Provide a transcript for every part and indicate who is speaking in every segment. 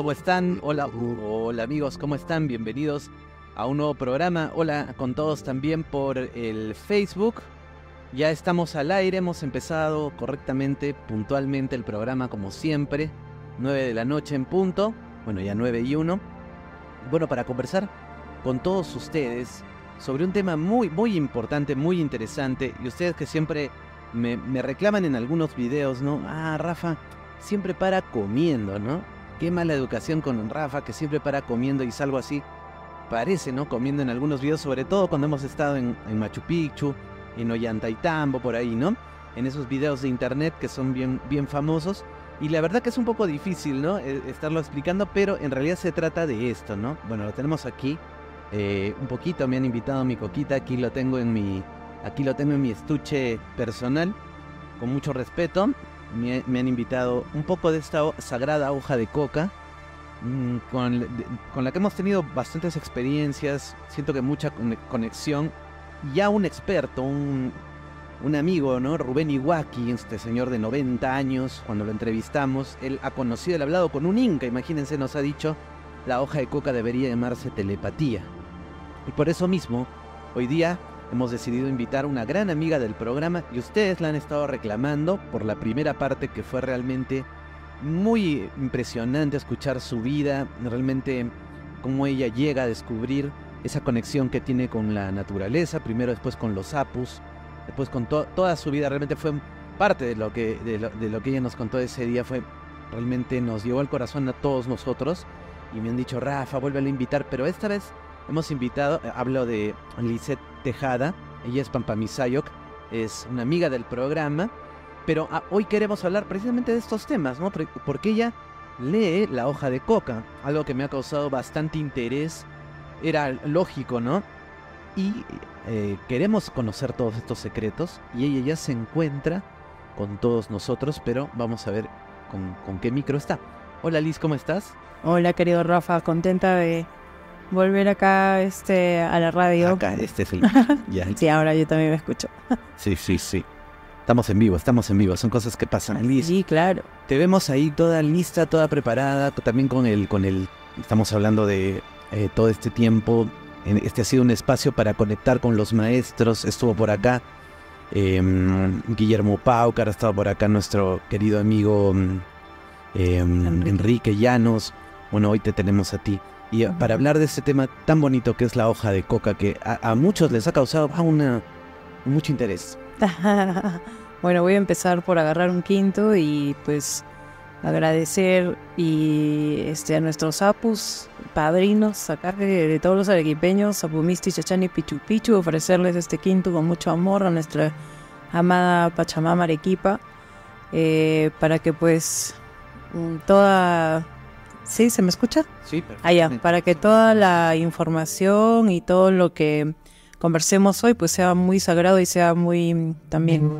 Speaker 1: ¿cómo están? Hola, hola amigos, ¿cómo están? Bienvenidos a un nuevo programa. Hola con todos también por el Facebook. Ya estamos al aire, hemos empezado correctamente, puntualmente el programa como siempre. 9 de la noche en punto, bueno ya 9:01. Bueno, para conversar con todos ustedes sobre un tema muy importante, muy interesante. Y ustedes que siempre me reclaman en algunos videos, ¿no? Ah, Rafa siempre para comiendo, ¿no? Qué mala educación con Rafa, que siempre para comiendo y salgo así. Parece, ¿no? Comiendo en algunos videos, sobre todo cuando hemos estado en Machu Picchu, en Ollantaytambo, por ahí, ¿no? En esos videos de internet que son bien famosos. Y la verdad que es un poco difícil, ¿no? Estarlo explicando, pero en realidad se trata de esto, ¿no? Bueno, lo tenemos aquí. Un poquito me han invitado a mi coquita, aquí lo tengo en mi estuche personal, con mucho respeto. Me han invitado un poco de esta sagrada hoja de coca, con la que hemos tenido bastantes experiencias, siento que mucha conexión. Ya un experto, un amigo, ¿no? Rubén Iwaki, este señor de 90 años, cuando lo entrevistamos, él ha conocido, él ha hablado con un inca, imagínense, nos ha dicho, la hoja de coca debería llamarse telepatía. Y por eso mismo, hoy día hemos decidido invitar a una gran amiga del programa, y ustedes la han estado reclamando por la primera parte, que fue realmente muy impresionante escuchar su vida, realmente cómo ella llega a descubrir esa conexión que tiene con la naturaleza, primero, después con los apus, después con toda su vida. Realmente fue parte de lo que ella nos contó ese día, realmente nos llegó al corazón a todos nosotros, y me han dicho, Rafa, vuélvela a invitar, pero esta vez hemos invitado, hablo de Lisette Tejada, ella es Pampamisayoc, es una amiga del programa, pero hoy queremos hablar precisamente de estos temas, ¿no? Porque ella lee la hoja de coca, algo que me ha causado bastante interés, era lógico, ¿no? Y queremos conocer todos estos secretos, y ella ya se encuentra con todos nosotros, pero vamos a ver con qué micro está. Hola Liz, ¿cómo estás?
Speaker 2: Hola querido Rafa, contenta de volver acá a la radio.
Speaker 1: Acá, este es el... ya.
Speaker 2: Sí, ahora yo también me escucho.
Speaker 1: Sí. Estamos en vivo, son cosas que pasan. Liz,
Speaker 2: sí, claro.
Speaker 1: Te vemos ahí toda lista, toda preparada, también con el estamos hablando de todo este tiempo. Este ha sido un espacio para conectar con los maestros. Estuvo por acá Guillermo Paucar, ha estado por acá nuestro querido amigo Enrique Llanos. Bueno, hoy te tenemos a ti. Y para hablar de este tema tan bonito que es la hoja de coca, que a muchos les ha causado mucho interés.
Speaker 2: Bueno, voy a empezar por agarrar un quinto y pues agradecer a nuestros apus, padrinos, acá de todos los arequipeños, Apumisti, Chachani, Pichu Pichu, ofrecerles este quinto con mucho amor a nuestra amada Pachamama Arequipa, para que pues toda... ¿Sí? ¿Se me escucha?
Speaker 1: Sí, perfecto.
Speaker 2: Allá, para que toda la información y todo lo que conversemos hoy pues sea muy sagrado y sea muy también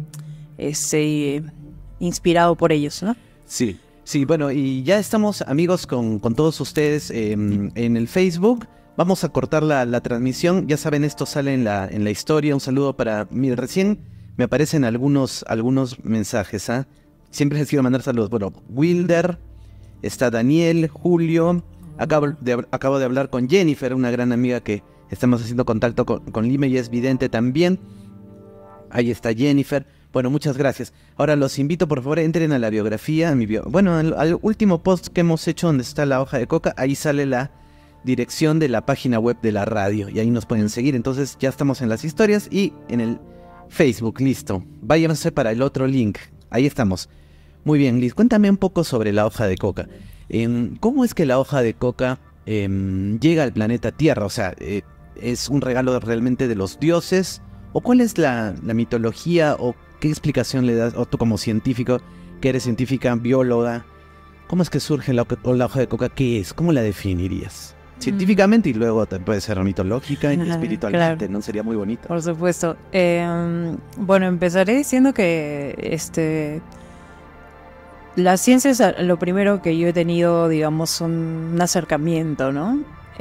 Speaker 2: inspirado por ellos, ¿no?
Speaker 1: Sí, bueno, y ya estamos amigos con todos ustedes en el Facebook. Vamos a cortar la transmisión, ya saben, esto sale en la historia. Un saludo para... Mira, recién me aparecen algunos mensajes, ¿ah? Siempre les quiero mandar saludos. Bueno, Wilder, está Daniel, Julio, acabo de hablar con Jennifer, una gran amiga que estamos haciendo contacto con Lima, y es vidente también. Ahí está Jennifer. Bueno, muchas gracias. Ahora los invito, por favor, entren a la biografía, bueno, al último post que hemos hecho donde está la hoja de coca, ahí sale la dirección de la página web de la radio, y ahí nos pueden seguir. Entonces ya estamos en las historias y en el Facebook, listo. Váyanse para el otro link, ahí estamos. Muy bien, Liz, cuéntame un poco sobre la hoja de coca. ¿Cómo es que la hoja de coca llega al planeta Tierra? O sea, ¿es un regalo realmente de los dioses? ¿O cuál es la mitología? ¿O qué explicación le das? O tú como científico, que eres científica, bióloga, ¿cómo es que surge la hoja de coca? ¿Qué es? ¿Cómo la definirías? Científicamente, y luego puede ser mitológica y espiritualmente, claro. ¿No? Sería muy bonito.
Speaker 2: Por supuesto. Bueno, empezaré diciendo que la ciencia es lo primero que yo he tenido, digamos, un acercamiento, ¿no?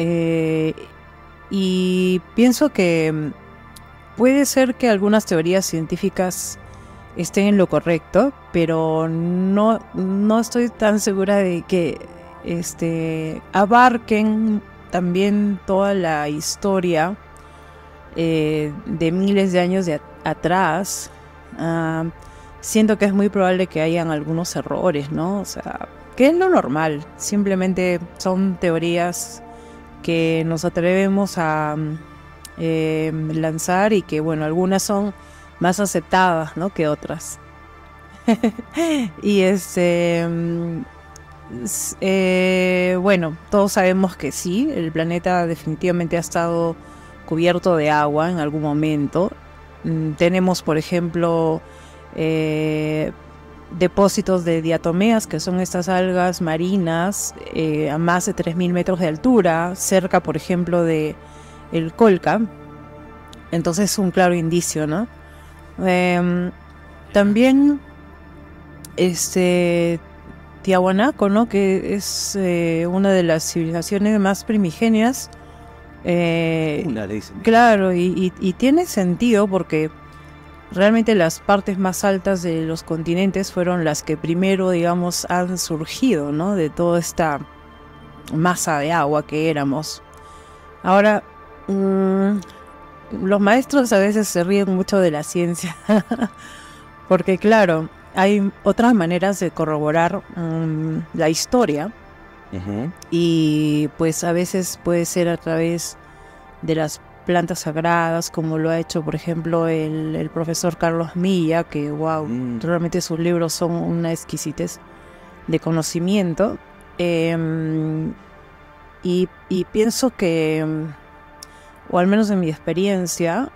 Speaker 2: Y pienso que puede ser que algunas teorías científicas estén en lo correcto, pero no estoy tan segura de que abarquen también toda la historia de miles de años atrás. Siento que es muy probable que hayan algunos errores, ¿no? O sea, que es lo normal. Simplemente son teorías que nos atrevemos a lanzar y que, bueno, algunas son más aceptadas, ¿no?, que otras. Y bueno, todos sabemos que sí, el planeta definitivamente ha estado cubierto de agua en algún momento. Tenemos, por ejemplo, depósitos de diatomeas, que son estas algas marinas a más de 3.000 metros de altura, cerca, por ejemplo, de el Colca. Entonces es un claro indicio, ¿no? También Tiahuanaco, ¿no?, que es una de las civilizaciones más primigenias. Claro, y tiene sentido porque realmente las partes más altas de los continentes fueron las que primero, digamos, han surgido, ¿no?, de toda esta masa de agua que éramos. Ahora, los maestros a veces se ríen mucho de la ciencia, porque claro, hay otras maneras de corroborar la historia.
Speaker 1: Uh-huh.
Speaker 2: Y pues a veces puede ser a través de las plantas sagradas, como lo ha hecho, por ejemplo, el profesor Carlos Milla, que wow, realmente sus libros son una exquisitez de conocimiento. Y pienso que, o al menos en mi experiencia,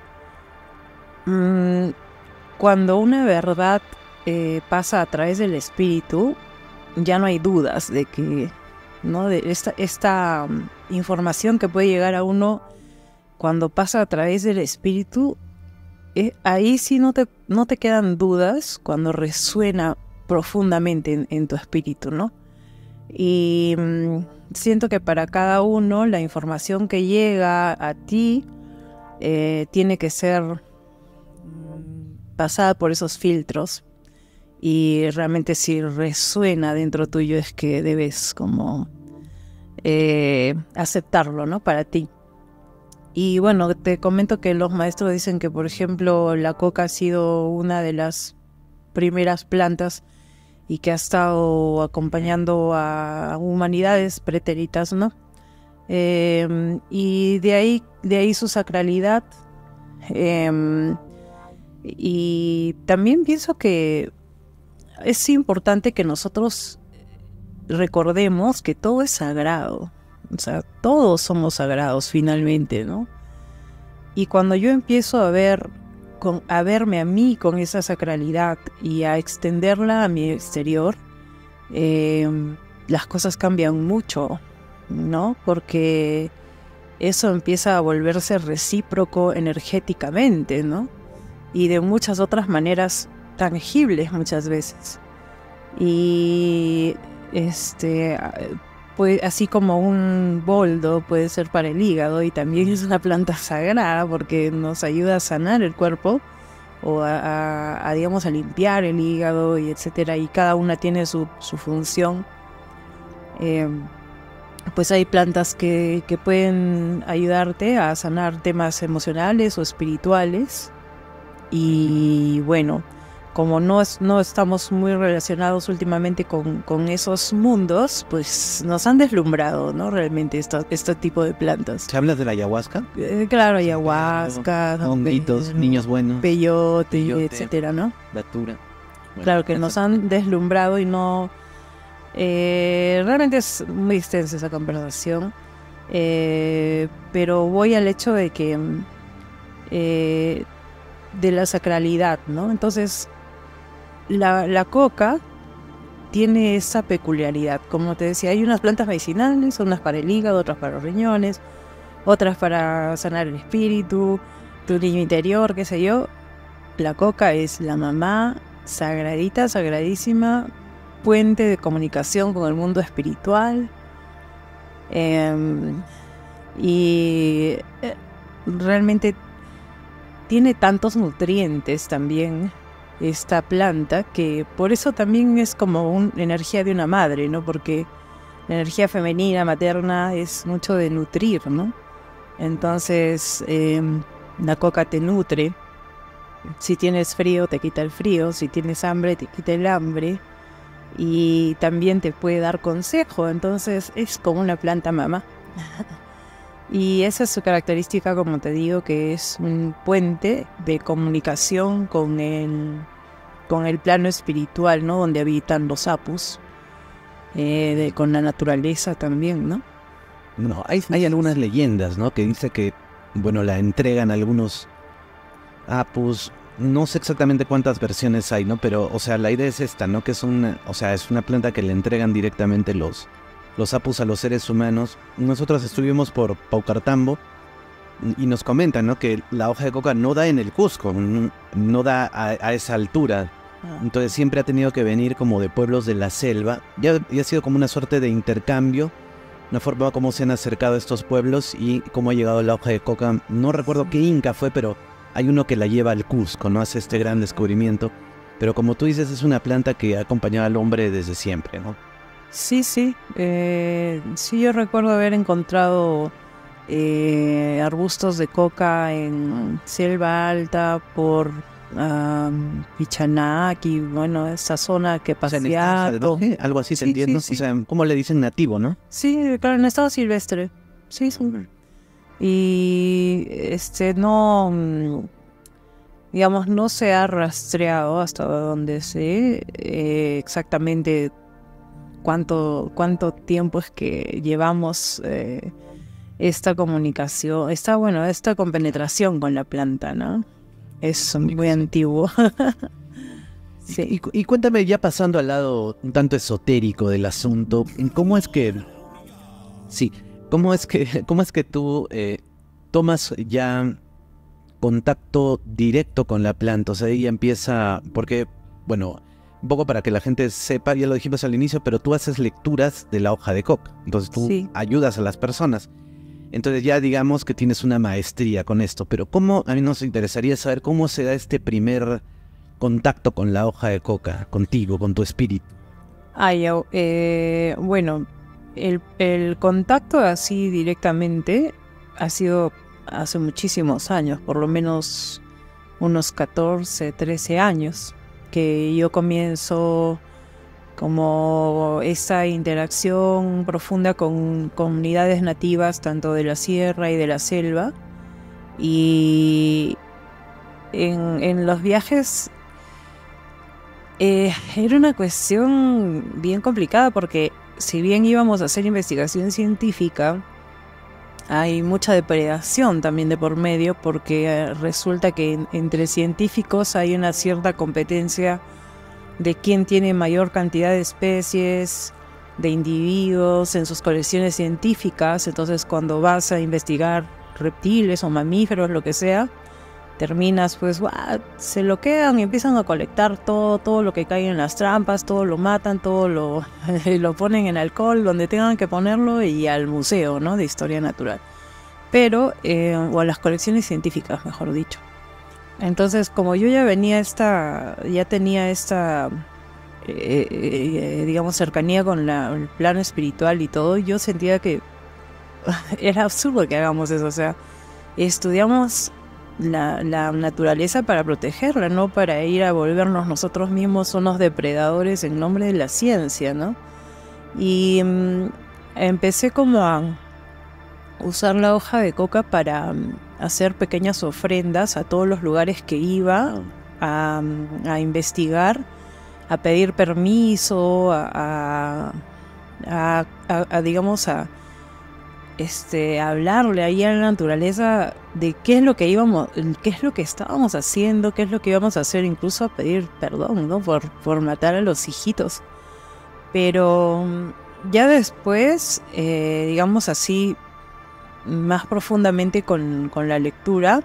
Speaker 2: cuando una verdad pasa a través del espíritu, ya no hay dudas de que, ¿no?, de esta información que puede llegar a uno cuando pasa a través del espíritu, ahí sí no te quedan dudas cuando resuena profundamente en tu espíritu, ¿no? Y siento que para cada uno la información que llega a ti tiene que ser pasada por esos filtros, y realmente si resuena dentro tuyo es que debes como aceptarlo, ¿no?, para ti. Y bueno, te comento que los maestros dicen que, por ejemplo, la coca ha sido una de las primeras plantas y que ha estado acompañando a humanidades pretéritas, ¿no? Y de ahí su sacralidad. Y también pienso que es importante que nosotros recordemos que todo es sagrado. O sea, todos somos sagrados finalmente, ¿no? Y cuando yo empiezo a verme a mí con esa sacralidad y a extenderla a mi exterior, las cosas cambian mucho, ¿no? Porque eso empieza a volverse recíproco energéticamente, ¿no? Y de muchas otras maneras tangibles muchas veces. Y pues, así como un boldo puede ser para el hígado, y también es una planta sagrada porque nos ayuda a sanar el cuerpo o digamos, a limpiar el hígado, y etcétera, y cada una tiene su función. Pues hay plantas que pueden ayudarte a sanar temas emocionales o espirituales. Y bueno, como no estamos muy relacionados últimamente con esos mundos, pues nos han deslumbrado, ¿no? Realmente este tipo de plantas.
Speaker 1: ¿Se habla de la ayahuasca?
Speaker 2: Claro, ayahuasca,
Speaker 1: honguitos, niños buenos,
Speaker 2: peyote, etcétera, ¿no?
Speaker 1: Datura. Bueno,
Speaker 2: claro que nos han deslumbrado y no... realmente es muy extensa esa conversación, pero voy al hecho de que de la sacralidad, ¿no? Entonces la coca tiene esa peculiaridad. Como te decía, hay unas plantas medicinales, unas para el hígado, otras para los riñones, otras para sanar el espíritu, tu niño interior, qué sé yo. La coca es la mamá sagradita, sagradísima, puente de comunicación con el mundo espiritual. Y realmente tiene tantos nutrientes también esta planta, que por eso también es como una energía de una madre, ¿no? Porque la energía femenina, materna, es mucho de nutrir, ¿no? Entonces, la coca te nutre. Si tienes frío, te quita el frío. Si tienes hambre, te quita el hambre. Y también te puede dar consejo. Entonces, es como una planta mamá. Y esa es su característica, como te digo, que es un puente de comunicación con el plano espiritual, ¿no? Donde habitan los apus, con la naturaleza también, ¿no?
Speaker 1: No, hay algunas leyendas, ¿no? Que dice que, bueno, la entregan algunos apus. No sé exactamente cuántas versiones hay, ¿no? Pero, o sea, la idea es esta, ¿no? Que es una planta que le entregan directamente los apus a los seres humanos. Nosotros estuvimos por Paucartambo y nos comentan, ¿no? Que la hoja de coca no da en el Cusco, no da a esa altura. Entonces siempre ha tenido que venir como de pueblos de la selva. Ya ha sido como una suerte de intercambio, una forma como se han acercado a estos pueblos y cómo ha llegado la hoja de coca. No recuerdo qué inca fue, pero hay uno que la lleva al Cusco, ¿no? Hace este gran descubrimiento. Pero como tú dices, es una planta que ha acompañado al hombre desde siempre, ¿no?
Speaker 2: Sí. Sí, yo recuerdo haber encontrado arbustos de coca en Selva Alta por Pichanaki, bueno, esa zona que pasea.
Speaker 1: Algo así, ¿te entiendo? Sí. O sea, ¿cómo le dicen nativo, no?
Speaker 2: Sí, claro, en estado silvestre. Sí. Y no, digamos, no se ha rastreado hasta donde sé exactamente cuánto tiempo es que llevamos esta comunicación, esta compenetración con la planta, ¿no? Es muy antiguo. Sí.
Speaker 1: Y cuéntame, ya pasando al lado un tanto esotérico del asunto, ¿cómo es que tú tomas ya contacto directo con la planta? O sea, ella empieza, porque, bueno, un poco para que la gente sepa, ya lo dijimos al inicio, pero tú haces lecturas de la hoja de coca, entonces tú ayudas a las personas. Entonces ya digamos que tienes una maestría con esto, pero a mí nos interesaría saber cómo se da este primer contacto con la hoja de coca, contigo, con tu espíritu.
Speaker 2: Bueno, el contacto así directamente ha sido hace muchísimos años, por lo menos unos 14, 13 años, que yo comienzo como esa interacción profunda con comunidades nativas, tanto de la sierra y de la selva. Y en los viajes era una cuestión bien complicada, porque si bien íbamos a hacer investigación científica, hay mucha depredación también de por medio, porque resulta que entre científicos hay una cierta competencia de quién tiene mayor cantidad de especies, de individuos en sus colecciones científicas. Entonces, cuando vas a investigar reptiles o mamíferos, lo que sea, terminas pues, se lo quedan y empiezan a colectar todo lo que cae en las trampas, todo lo matan, todo lo ponen en alcohol, donde tengan que ponerlo, y al museo, ¿no?, de historia natural. Pero, o a las colecciones científicas, mejor dicho. Entonces, como yo ya tenía esta digamos, cercanía con el plano espiritual y todo, yo sentía que era absurdo que hagamos eso. O sea, estudiamos la naturaleza para protegerla, no para ir a volvernos nosotros mismos unos depredadores en nombre de la ciencia, ¿no? Y empecé como a usar la hoja de coca para hacer pequeñas ofrendas a todos los lugares que iba a investigar, a pedir permiso, digamos, a hablarle ahí a la naturaleza de qué es lo que estábamos haciendo, qué es lo que íbamos a hacer, incluso a pedir perdón, ¿no?, por matar a los hijitos. Pero ya después, digamos así, más profundamente con la lectura,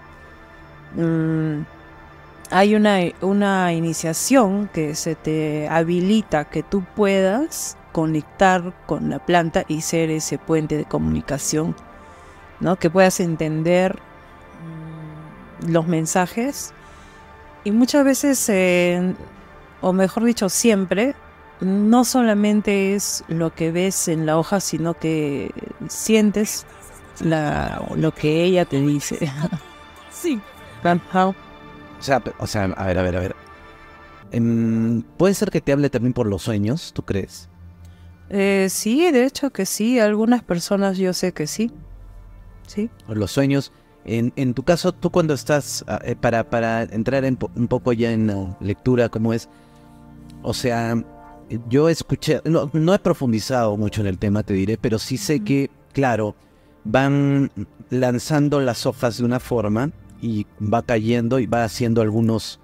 Speaker 2: hay una iniciación que se te habilita que tú puedas conectar con la planta y ser ese puente de comunicación, ¿no?, que puedas entender los mensajes. Y muchas veces, o mejor dicho, siempre, no solamente es lo que ves en la hoja, sino que sientes lo que ella te dice. Sí. Ajá.
Speaker 1: O sea, a ver. ¿Puede ser que te hable también por los sueños, tú crees?
Speaker 2: Sí, de hecho que sí. Algunas personas yo sé que sí. Sí.
Speaker 1: Por los sueños. En tu caso, tú cuando estás, para entrar un poco ya en la lectura, ¿cómo es? O sea, yo escuché, no he profundizado mucho en el tema, te diré, pero sí sé que, claro, van lanzando las hojas de una forma y va cayendo y va haciendo algunos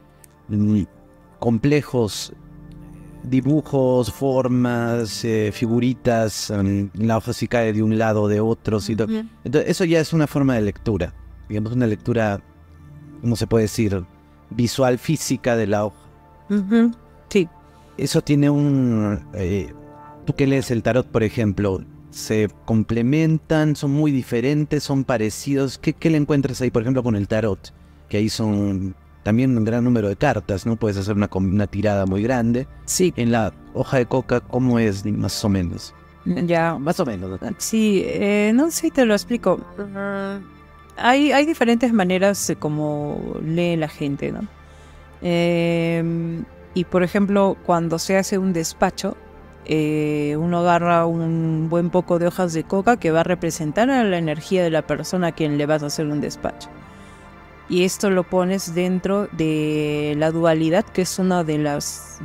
Speaker 1: complejos dibujos, formas, figuritas, la hoja sí cae de un lado, de otro. ¿Sí? Entonces, eso ya es una forma de lectura, digamos, una lectura, ¿cómo se puede decir? Visual, física de la hoja.
Speaker 2: Sí.
Speaker 1: Eso tiene un... tú que lees el tarot, por ejemplo, ¿se complementan? ¿Son muy diferentes? ¿Son parecidos? ¿Qué le encuentras ahí, por ejemplo, con el tarot? Que ahí son también un gran número de cartas, ¿no? Puedes hacer una tirada muy grande.
Speaker 2: Sí.
Speaker 1: En la hoja de coca, ¿cómo es más o menos?
Speaker 2: Ya.
Speaker 1: Más o menos, ¿no?
Speaker 2: Sí, no sé si te lo explico. Hay diferentes maneras de cómo lee la gente, ¿no? Y por ejemplo, cuando se hace un despacho, uno agarra un buen poco de hojas de coca que va a representar a la energía de la persona a quien le vas a hacer un despacho. Y esto lo pones dentro de la dualidad, que es una de las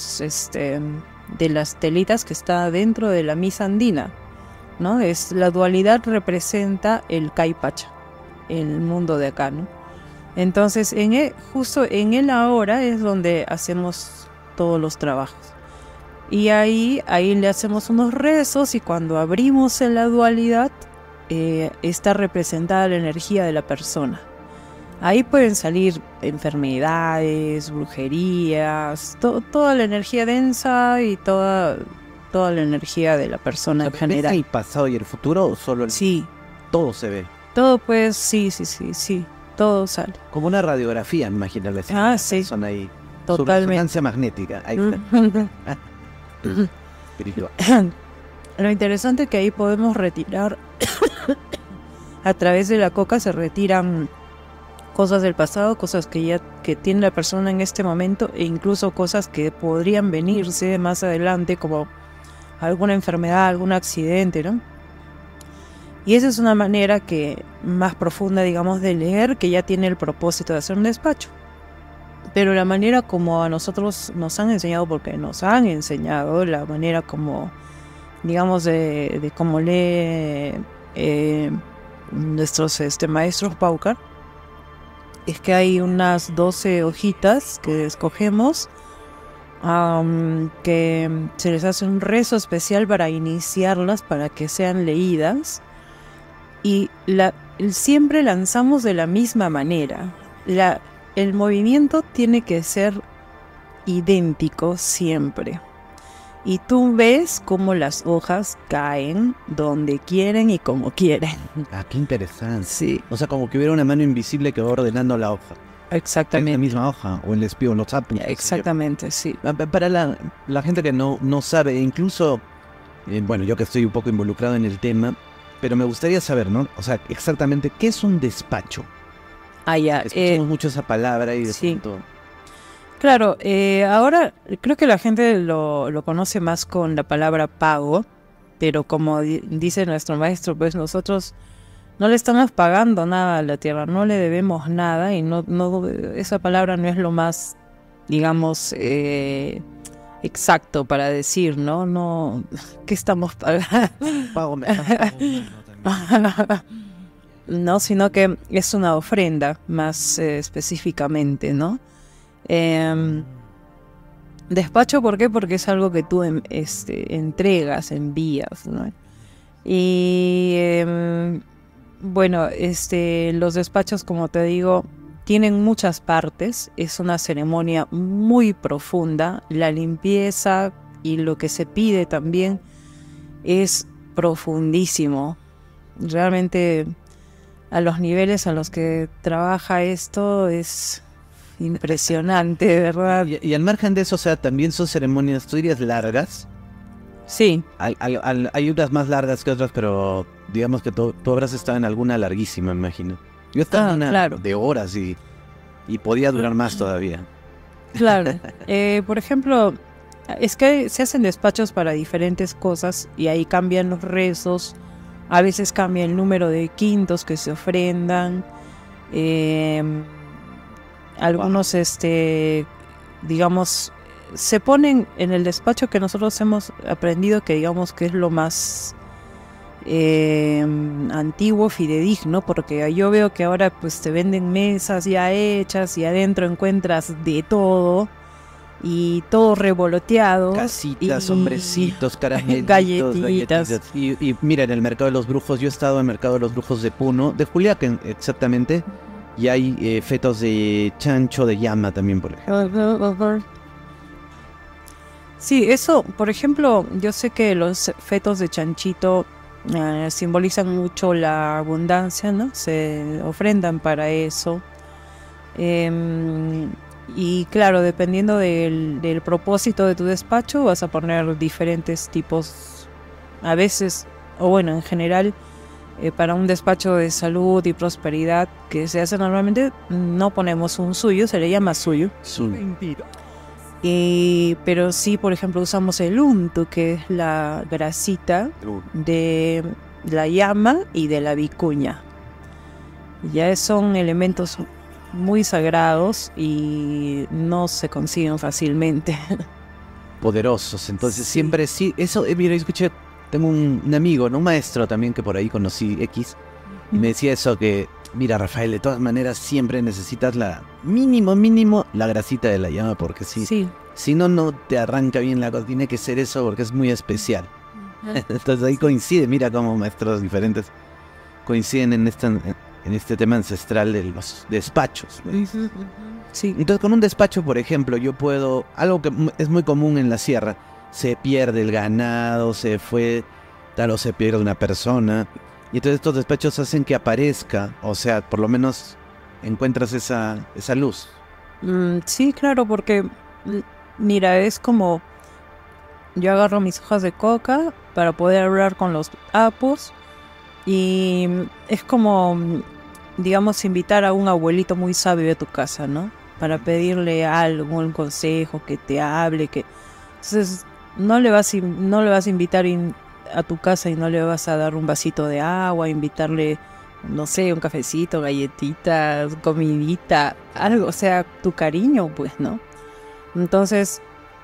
Speaker 2: telitas que está dentro de la misa andina, ¿no? La dualidad representa el Caipacha, el mundo de acá, ¿no? Entonces, justo en el ahora es donde hacemos todos los trabajos. Y ahí le hacemos unos rezos, y cuando abrimos en la dualidad, está representada la energía de la persona. Ahí pueden salir enfermedades, brujerías, toda la energía densa y toda la energía de la persona en general.
Speaker 1: ¿Ves el pasado y el futuro o solo el...?
Speaker 2: Sí.
Speaker 1: Todo se ve.
Speaker 2: Todo pues, sí. Todo sale.
Speaker 1: Como una radiografía, imagínale.
Speaker 2: Sí.
Speaker 1: Son ahí.
Speaker 2: Totalmente.
Speaker 1: Resonancia magnética. Ahí está. Espiritual.
Speaker 2: Lo interesante es que ahí podemos retirar, a través de la coca se retiran cosas del pasado, cosas que tiene la persona en este momento, e incluso cosas que podrían venirse más adelante, como alguna enfermedad, algún accidente, ¿no? Y esa es una manera más profunda, digamos, de leer, que ya tiene el propósito de hacer un despacho. Pero la manera como a nosotros nos han enseñado, porque nos han enseñado, la manera como, digamos, de cómo lee nuestros maestros Paucar, es que hay unas 12 hojitas que escogemos, que se les hace un rezo especial para iniciarlas, para que sean leídas, y siempre lanzamos de la misma manera. El movimiento tiene que ser idéntico siempre. Y tú ves cómo las hojas caen donde quieren y como quieren.
Speaker 1: Ah, qué interesante.
Speaker 2: Sí.
Speaker 1: O sea, como que hubiera una mano invisible que va ordenando la hoja.
Speaker 2: Exactamente.
Speaker 1: Es la misma hoja, o el espío, los sapos.
Speaker 2: Exactamente, sí.
Speaker 1: Para la gente que no sabe, incluso, bueno, yo que estoy un poco involucrado en el tema, pero me gustaría saber, ¿no? O sea, exactamente, ¿qué es un despacho?
Speaker 2: Ya.
Speaker 1: Escuchamos mucho esa palabra y de
Speaker 2: sí.
Speaker 1: pronto...
Speaker 2: Claro, ahora creo que la gente lo conoce más con la palabra pago, pero como dice nuestro maestro, pues nosotros no le estamos pagando nada a la tierra, no le debemos nada, y no esa palabra no es lo más, digamos, exacto para decir, ¿no? ¿Qué estamos pagando?
Speaker 1: Pago
Speaker 2: No, sino que es una ofrenda más específicamente, ¿no? Despacho, ¿por qué? Porque es algo que tú entregas, envías, ¿no? Y bueno, los despachos, como te digo, tienen muchas partes. Es una ceremonia muy profunda. La limpieza y lo que se pide también es profundísimo. Realmente, a los niveles a los que trabaja esto, es impresionante, de verdad.
Speaker 1: Y al margen de eso, o sea, también son ceremonias, tú dirías, largas.
Speaker 2: Sí.
Speaker 1: Hay unas más largas que otras, pero digamos que tú habrás estado en alguna larguísima, me imagino. Yo estaba en una
Speaker 2: claro.
Speaker 1: de horas y podía durar más todavía.
Speaker 2: Claro. Por ejemplo, es que se hacen despachos para diferentes cosas y ahí cambian los rezos. A veces cambia el número de quintos que se ofrendan. Algunos, digamos, se ponen en el despacho que nosotros hemos aprendido, que digamos que es lo más antiguo, fidedigno, porque yo veo que ahora pues te venden mesas ya hechas y adentro encuentras de todo y todo revoloteado,
Speaker 1: Casitas, hombrecitos, caramelitos,
Speaker 2: galletitas.
Speaker 1: Y mira, en el Mercado de los Brujos, yo he estado en el Mercado de los Brujos de Puno, de Juliaca exactamente, y hay fetos de chancho, de llama también, por ejemplo.
Speaker 2: Sí, eso, por ejemplo, yo sé que los fetos de chanchito simbolizan mucho la abundancia, ¿no? Se ofrendan para eso. Y claro, dependiendo del propósito de tu despacho, vas a poner diferentes tipos, a veces, o bueno, en general, para un despacho de salud y prosperidad que se hace normalmente, no ponemos un suyo, se le llama suyo. Pero sí, por ejemplo, usamos el untu, que es la grasita de la llama y de la vicuña. Ya son elementos muy sagrados y no se consiguen fácilmente.
Speaker 1: Poderosos, entonces siempre sí. Eso, mira, escuché, tengo un amigo, ¿no? Un maestro también que por ahí conocí, X, y me decía eso que, mira, Rafael, de todas maneras siempre necesitas la mínimo, la grasita de la llama, porque si no te arranca bien la cosa, tiene que ser eso porque es muy especial. Entonces ahí coincide, mira cómo maestros diferentes coinciden en este tema ancestral de los despachos, ¿no?
Speaker 2: Sí.
Speaker 1: Entonces con un despacho, por ejemplo, yo puedo, algo que es muy común en la sierra, se pierde el ganado, se pierde una persona, y entonces estos despachos hacen que aparezca, o sea, por lo menos encuentras esa luz.
Speaker 2: Sí, claro, porque mira, es como yo agarro mis hojas de coca para poder hablar con los apus y es como, digamos, invitar a un abuelito muy sabio de tu casa, ¿no? Para pedirle algo, un consejo, que te hable, entonces no le vas a invitar a tu casa y no le vas a dar un vasito de agua, invitarle, no sé, un cafecito, galletitas, comidita, algo, o sea, tu cariño, pues, ¿no? Entonces,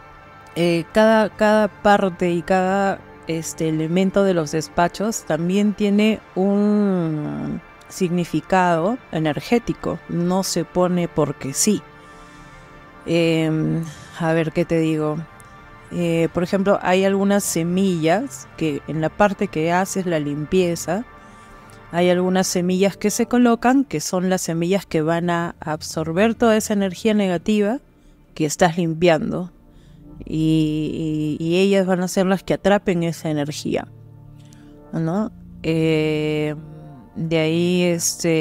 Speaker 2: cada parte y cada elemento de los despachos también tiene un significado energético, no se pone porque sí. A ver, ¿qué te digo? Por ejemplo, hay algunas semillas que en la parte que haces la limpieza, hay algunas semillas que se colocan que son las semillas que van a absorber toda esa energía negativa que estás limpiando y ellas van a ser las que atrapen esa energía, ¿no? De ahí,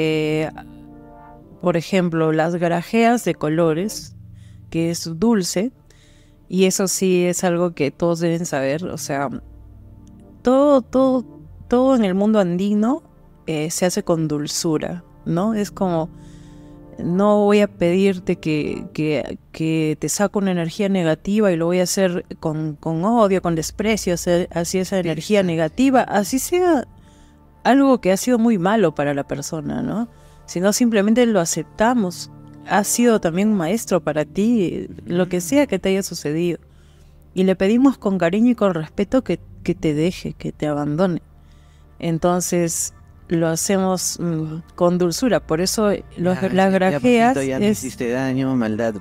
Speaker 2: por ejemplo, las grajeas de colores, que es dulce, y eso sí es algo que todos deben saber, o sea, todo en el mundo andino se hace con dulzura, ¿no? Es como, no voy a pedirte que te saque una energía negativa y lo voy a hacer con odio, con desprecio, hacia esa energía negativa, así sea algo que ha sido muy malo para la persona, ¿no? Sino simplemente lo aceptamos. Ha sido también un maestro para ti, lo que sea que te haya sucedido. Y le pedimos con cariño y con respeto que te deje, que te abandone. Entonces lo hacemos con dulzura. Por eso las grajeas...
Speaker 1: Ya me hiciste daño, maldad.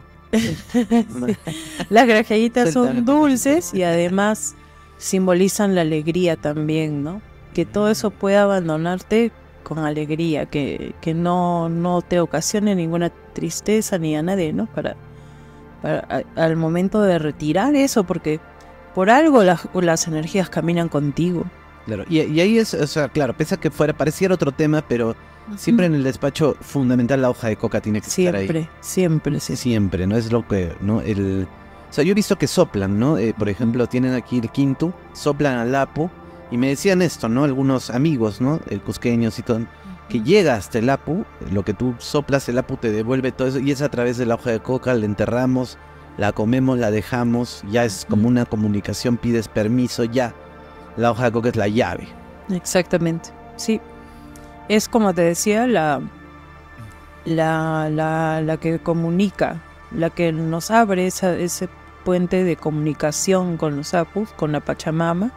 Speaker 2: Las grajeitas son dulces y además simbolizan la alegría también, ¿no? Que todo eso pueda abandonarte con alegría, que no te ocasione ninguna tristeza ni a nadie, ¿no? Para al momento de retirar eso, porque por algo las energías caminan contigo.
Speaker 1: Claro, y ahí es, o sea, claro, pese a que pareciera otro tema, pero siempre en el despacho fundamental la hoja de coca tiene que estar ahí.
Speaker 2: Siempre.
Speaker 1: Siempre, ¿no? Es lo que, ¿no? O sea, yo he visto que soplan, ¿no? Por ejemplo, tienen aquí el quinto, soplan al apu, y me decían esto, ¿no? Algunos amigos, ¿no? El cusqueños y todo, que llega hasta el apu, lo que tú soplas, el apu te devuelve todo eso, y es a través de la hoja de coca, la enterramos, la comemos, la dejamos, ya es como una comunicación, pides permiso, ya. La hoja de coca es la llave.
Speaker 2: Exactamente, sí. Es como te decía, la que comunica, la que nos abre ese puente de comunicación con los apus, con la Pachamama.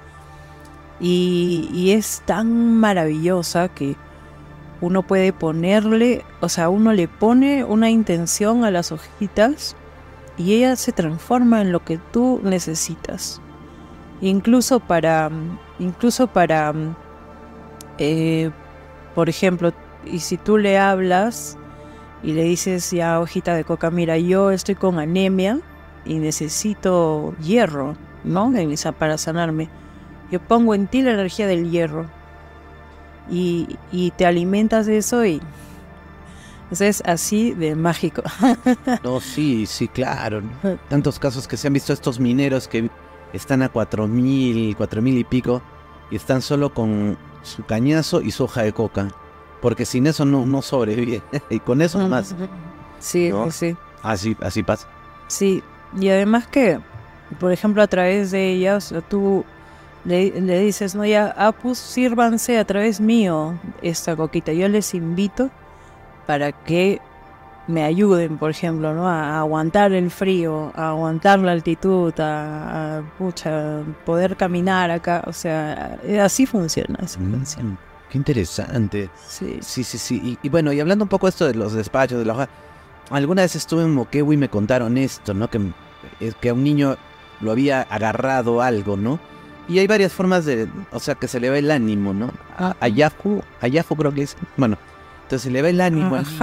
Speaker 2: Y es tan maravillosa que uno puede ponerle, o sea, uno le pone una intención a las hojitas y ella se transforma en lo que tú necesitas. Incluso para por ejemplo, y si tú le hablas y le dices, ya hojita de coca, mira, yo estoy con anemia y necesito hierro, ¿no? Para sanarme. Yo pongo en ti la energía del hierro y te alimentas de eso y es así de mágico.
Speaker 1: No, sí, claro. Tantos casos que se han visto estos mineros que están a 4.000 y pico y están solo con su cañazo y su hoja de coca, porque sin eso no sobrevive. Y con eso más.
Speaker 2: Sí,
Speaker 1: ¿no?
Speaker 2: sí.
Speaker 1: Así pasa.
Speaker 2: Sí, y además que, por ejemplo, a través de ella, o sea, tú le dices, no, ya, apus, sírvanse a través mío esta coquita. Yo les invito para que me ayuden, por ejemplo, ¿no? A aguantar el frío, a aguantar la altitud, a poder caminar acá. O sea, así funciona.
Speaker 1: Qué interesante.
Speaker 2: Sí.
Speaker 1: Sí. Y bueno, y hablando un poco esto de los despachos, de la hoja, alguna vez estuve en Moquegua y me contaron esto, ¿no? Que a un niño lo había agarrado algo, ¿no? Y hay varias formas o sea, que se le va el ánimo, ¿no? Ayafu creo que es. Bueno, entonces se le va el ánimo al niño.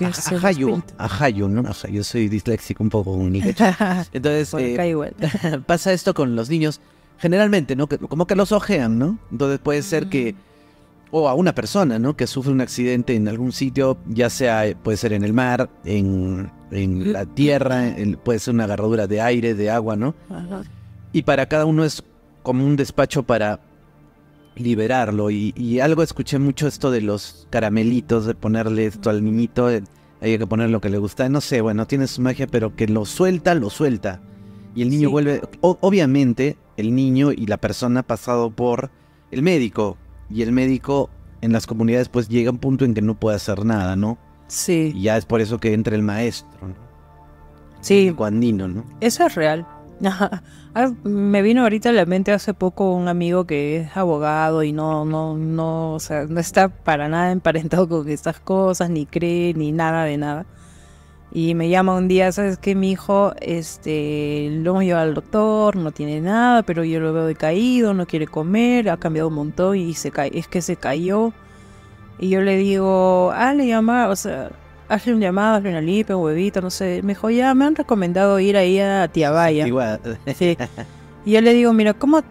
Speaker 1: Ajayu, ¿no? Yo soy disléxico un poco único. Entonces,
Speaker 2: igual.
Speaker 1: Pasa esto con los niños, generalmente, ¿no? Como que los ojean, ¿no? Entonces puede ser que, o a una persona, ¿no? Que sufre un accidente en algún sitio, ya sea, puede ser en el mar, en la tierra, puede ser una agarradura de aire, de agua, ¿no?
Speaker 2: Ajá.
Speaker 1: Y para cada uno es como un despacho para liberarlo. Y algo escuché mucho esto de los caramelitos, de ponerle esto al niñito, hay que poner lo que le gusta, no sé, bueno, tiene su magia, pero que lo suelta. Y el niño vuelve, obviamente, el niño y la persona ha pasado por el médico. Y el médico en las comunidades pues llega a un punto en que no puede hacer nada, ¿no?
Speaker 2: Sí.
Speaker 1: Y ya es por eso que entra el maestro, ¿no?
Speaker 2: Sí.
Speaker 1: El andino, ¿no?
Speaker 2: Eso es real. Me vino ahorita a la mente hace poco un amigo que es abogado y no, o sea, no está para nada emparentado con estas cosas, ni cree, ni nada de nada. Y me llama un día, ¿sabes qué? Mi hijo, lo hemos llevado al doctor, no tiene nada, pero yo lo veo decaído, no quiere comer, ha cambiado un montón y se cayó. Y yo le digo, le llama, o sea, hazle un llamado, hazle una lipe, un huevito, no sé. Me dijo, ya, me han recomendado ir ahí a Tiabaya.
Speaker 1: Igual.
Speaker 2: Sí. Y yo le digo, mira, ¿cómo?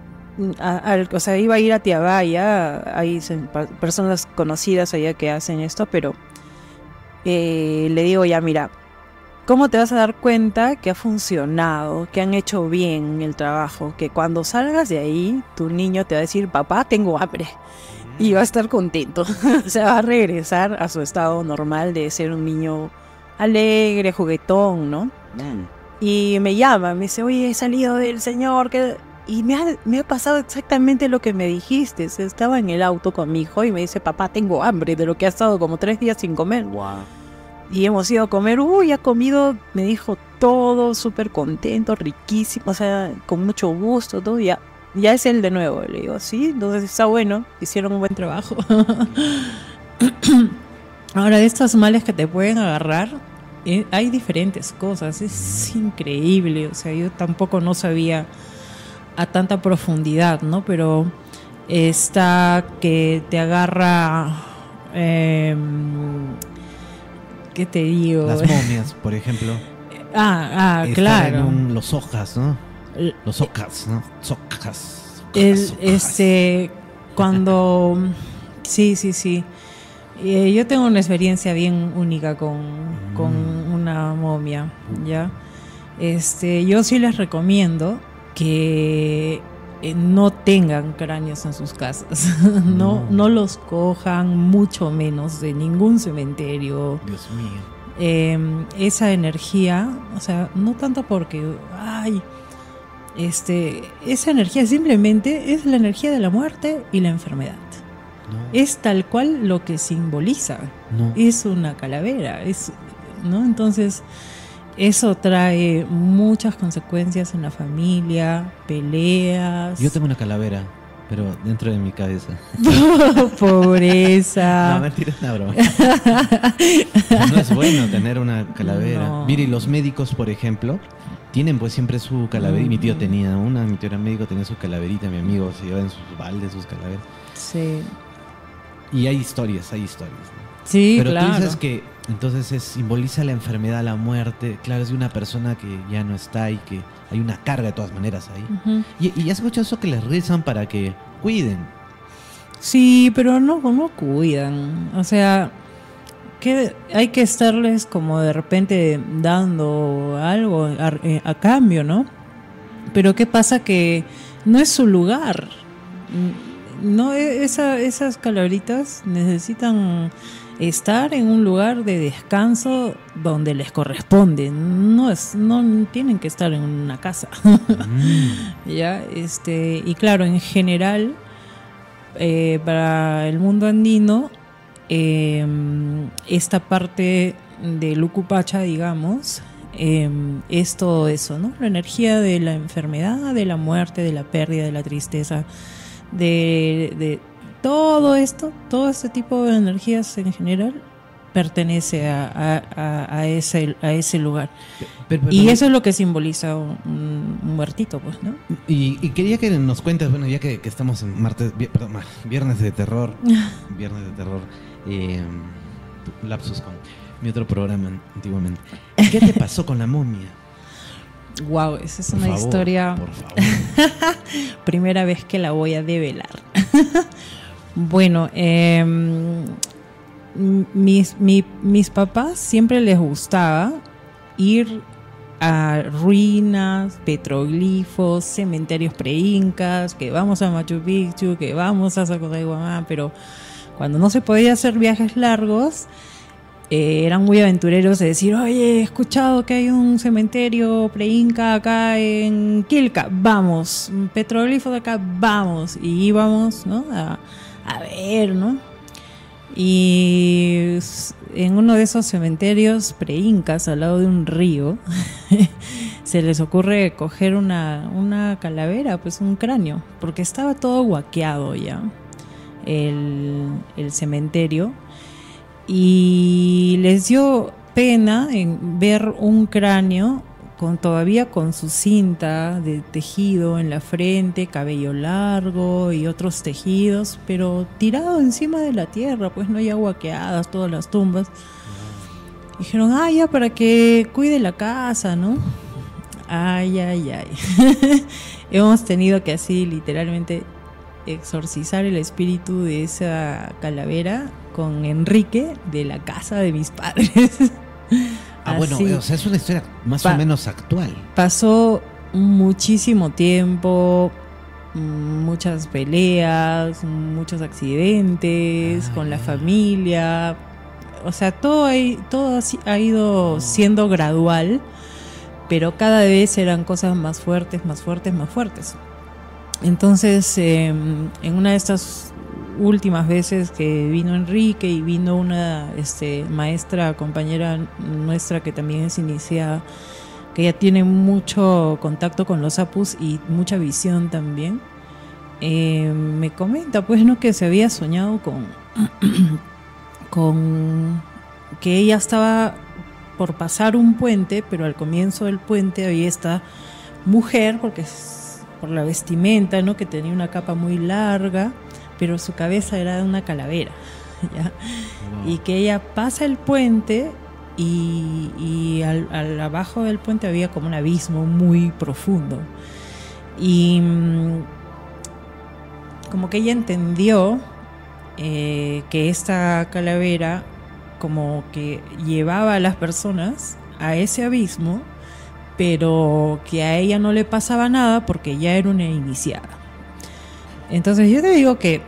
Speaker 2: O sea, iba a ir a Tiabaya, hay personas conocidas allá que hacen esto, pero le digo, ya, mira, ¿cómo te vas a dar cuenta que ha funcionado, que han hecho bien el trabajo? Que cuando salgas de ahí, tu niño te va a decir, papá, tengo hambre. Y va a estar contento. O sea, va a regresar a su estado normal de ser un niño alegre, juguetón, ¿no? Y me llama, me dice, oye, he salido del señor. Y me ha pasado exactamente lo que me dijiste. Estaba en el auto con mi hijo y me dice, papá, tengo hambre, de lo que ha estado como 3 días sin comer.
Speaker 1: Wow.
Speaker 2: Y hemos ido a comer, ha comido, me dijo todo, súper contento, riquísimo, o sea, con mucho gusto, todo, ya es él de nuevo. Le digo, sí, entonces está bueno, hicieron un buen trabajo. Ahora, de estos males que te pueden agarrar, hay diferentes cosas, es increíble, o sea, yo tampoco no sabía a tanta profundidad, ¿no? Pero está que te agarra, ¿qué te digo?
Speaker 1: Las momias, por ejemplo.
Speaker 2: Claro.
Speaker 1: Los hojas, ¿no? Los ocas, ¿no? Socas.
Speaker 3: cuando... Sí, sí, sí. Yo tengo una experiencia bien única con una momia, ¿ya? Yo sí les recomiendo que no tengan cráneos en sus casas. No los cojan, mucho menos de ningún cementerio.
Speaker 1: Dios mío.
Speaker 3: Esa energía, o sea, no tanto porque, esa energía simplemente es la energía de la muerte y la enfermedad. No. Es tal cual lo que simboliza. No. Es una calavera, ¿no? Entonces, eso trae muchas consecuencias en la familia, peleas.
Speaker 1: Yo tengo una calavera, pero dentro de mi cabeza.
Speaker 3: Pobreza.
Speaker 1: No, mentira, es una broma. No es bueno tener una calavera. No. Mire, los médicos, por ejemplo, tienen pues siempre su calavera. Y mi tío tenía una, mi tío era médico, tenía su calaverita, mi amigo se llevaba en sus baldes sus calaveras.
Speaker 3: Sí.
Speaker 1: Y hay historias, ¿no?
Speaker 3: Sí,
Speaker 1: pero
Speaker 3: claro.
Speaker 1: Tú dices que entonces simboliza la enfermedad, la muerte, claro, es de una persona que ya no está y que hay una carga de todas maneras ahí. Uh-huh. Y has escuchado eso que les rezan para que cuiden. Sí,
Speaker 3: pero no cuidan. O sea, que hay que estarles como de repente dando algo a cambio, ¿no? Pero ¿qué pasa? Que no es su lugar. No, esas calaveritas necesitan estar en un lugar de descanso donde les corresponde. No tienen que estar en una casa. ¿Ya? Y claro, en general, para el mundo andino, esta parte de Lucupacha, digamos, es todo eso, ¿no? La energía de la enfermedad, de la muerte, de la pérdida, de la tristeza, de todo esto, todo este tipo de energías en general pertenece a ese lugar. Pero, y eso es lo que simboliza un muertito, pues, ¿no?
Speaker 1: Y quería que nos cuentes, bueno, ya que estamos en Viernes de Terror, lapsus con mi otro programa antiguamente. ¿Qué te pasó con la momia?
Speaker 3: Wow, esa es una historia.
Speaker 1: Por favor.
Speaker 3: Primera vez que la voy a develar. Bueno, mis papás siempre les gustaba ir a ruinas, petroglifos, cementerios preincas, que vamos a Machu Picchu, que vamos a Sacsayhuamán, pero cuando no se podía hacer viajes largos, eran muy aventureros de decir, oye, he escuchado que hay un cementerio preinca acá en Quilca, vamos, un petroglifo de acá, vamos, y íbamos, ¿no? a ver, ¿no? Y en uno de esos cementerios preincas al lado de un río se les ocurre coger una calavera, pues un cráneo, porque estaba todo guaqueado ya el cementerio. Y les dio pena en ver un cráneo todavía con su cinta de tejido en la frente, cabello largo y otros tejidos, pero tirado encima de la tierra, pues no, ya guaqueadas todas las tumbas. Dijeron, ya para que cuide la casa, ¿no? Ay. Hemos tenido que así literalmente exorcizar el espíritu de esa calavera con Enrique de la casa de mis padres.
Speaker 1: Bueno, o sea, es una historia más o menos actual.
Speaker 3: Pasó muchísimo tiempo, muchas peleas, muchos accidentes con la familia. O sea, todo ha ido siendo gradual, pero cada vez eran cosas más fuertes. Entonces, en una de estas últimas veces que vino Enrique y vino una maestra, compañera nuestra que también es iniciada, que ya tiene mucho contacto con los apus y mucha visión también, me comenta pues no que se había soñado con que ella estaba por pasar un puente, pero al comienzo del puente había esta mujer, porque por la vestimenta, ¿no? Que tenía una capa muy larga, pero su cabeza era de una calavera, ¿ya? Wow. Y que ella pasa el puente y al abajo del puente había como un abismo muy profundo. Y como que ella entendió que esta calavera como que llevaba a las personas a ese abismo, pero que a ella no le pasaba nada porque ya era una iniciada. Entonces yo te digo que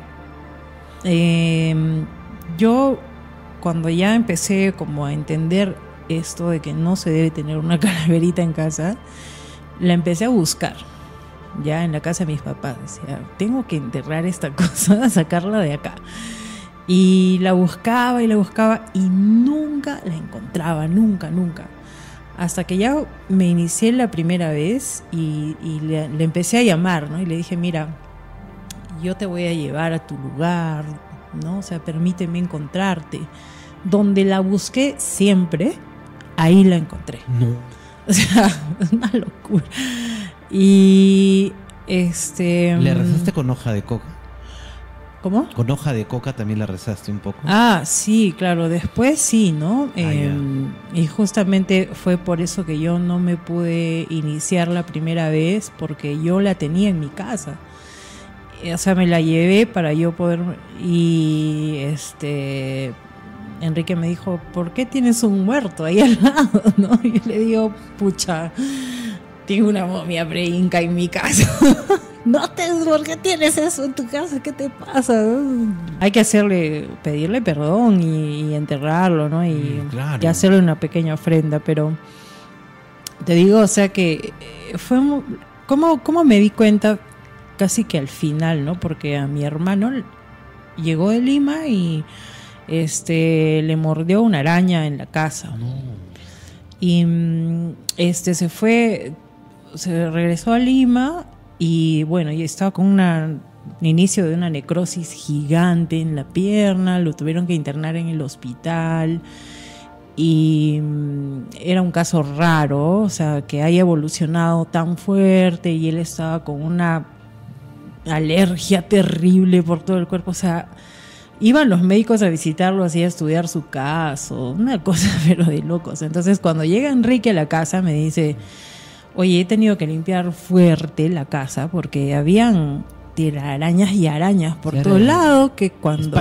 Speaker 3: yo cuando ya empecé como a entender esto de que no se debe tener una calaverita en casa, la empecé a buscar ya en la casa de mis papás. Decía, tengo que enterrar esta cosa, sacarla de acá. Y la buscaba y nunca la encontraba, nunca. Hasta que ya me inicié la primera vez y le empecé a llamar, ¿no? Y le dije, mira, yo te voy a llevar a tu lugar, ¿no? O sea, permíteme encontrarte. Donde la busqué siempre, ahí la encontré.
Speaker 1: No.
Speaker 3: O sea, es una locura. Y
Speaker 1: ¿Le rezaste con hoja de coca?
Speaker 3: ¿Cómo?
Speaker 1: Con hoja de coca también la rezaste un poco.
Speaker 3: Ah, sí, claro, después sí, ¿no? Y justamente fue por eso que yo no me pude iniciar la primera vez, porque yo la tenía en mi casa. O sea, me la llevé para yo poder... Y Enrique me dijo, ¿por qué tienes un muerto ahí al lado? ¿No? Y yo le digo, pucha, tengo una momia preinca en mi casa. ¿Por qué tienes eso en tu casa? ¿Qué te pasa? Hay que pedirle perdón y enterrarlo, ¿no?
Speaker 1: Claro.
Speaker 3: Y hacerle una pequeña ofrenda, pero te digo, o sea que fue... ¿Cómo me di cuenta? Casi que al final, ¿no? Porque a mi hermano llegó de Lima y le mordió una araña en la casa.
Speaker 1: No.
Speaker 3: Y se regresó a Lima y bueno, y estaba con un inicio de una necrosis gigante en la pierna, lo tuvieron que internar en el hospital y era un caso raro, o sea, que haya evolucionado tan fuerte y él estaba con una alergia terrible por todo el cuerpo, o sea, iban los médicos a visitarlo así a estudiar su caso, una cosa pero de locos. Entonces cuando llega Enrique a la casa me dice, oye, he tenido que limpiar fuerte la casa porque habían telarañas y arañas por todo lado, que cuando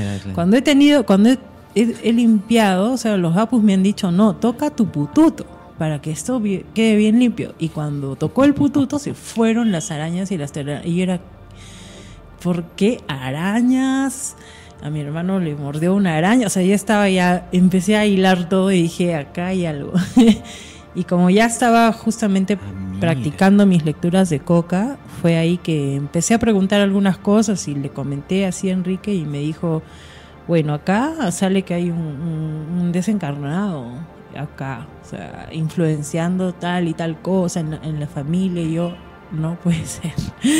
Speaker 3: he limpiado, o sea, los apus me han dicho, no, toca tu pututo para que esto quede bien limpio. Y cuando tocó el pututo se fueron las arañas y las telarañas. Y yo era, ¿por qué arañas? A mi hermano le mordió una araña, o sea, empecé a hilar todo y dije, acá hay algo. Y como ya estaba justamente practicando mis lecturas de coca, fue ahí que empecé a preguntar algunas cosas y le comenté así a Enrique y me dijo, bueno, acá sale que hay un desencarnado, acá, o sea, influenciando tal y tal cosa en la familia, y yo, no puede ser.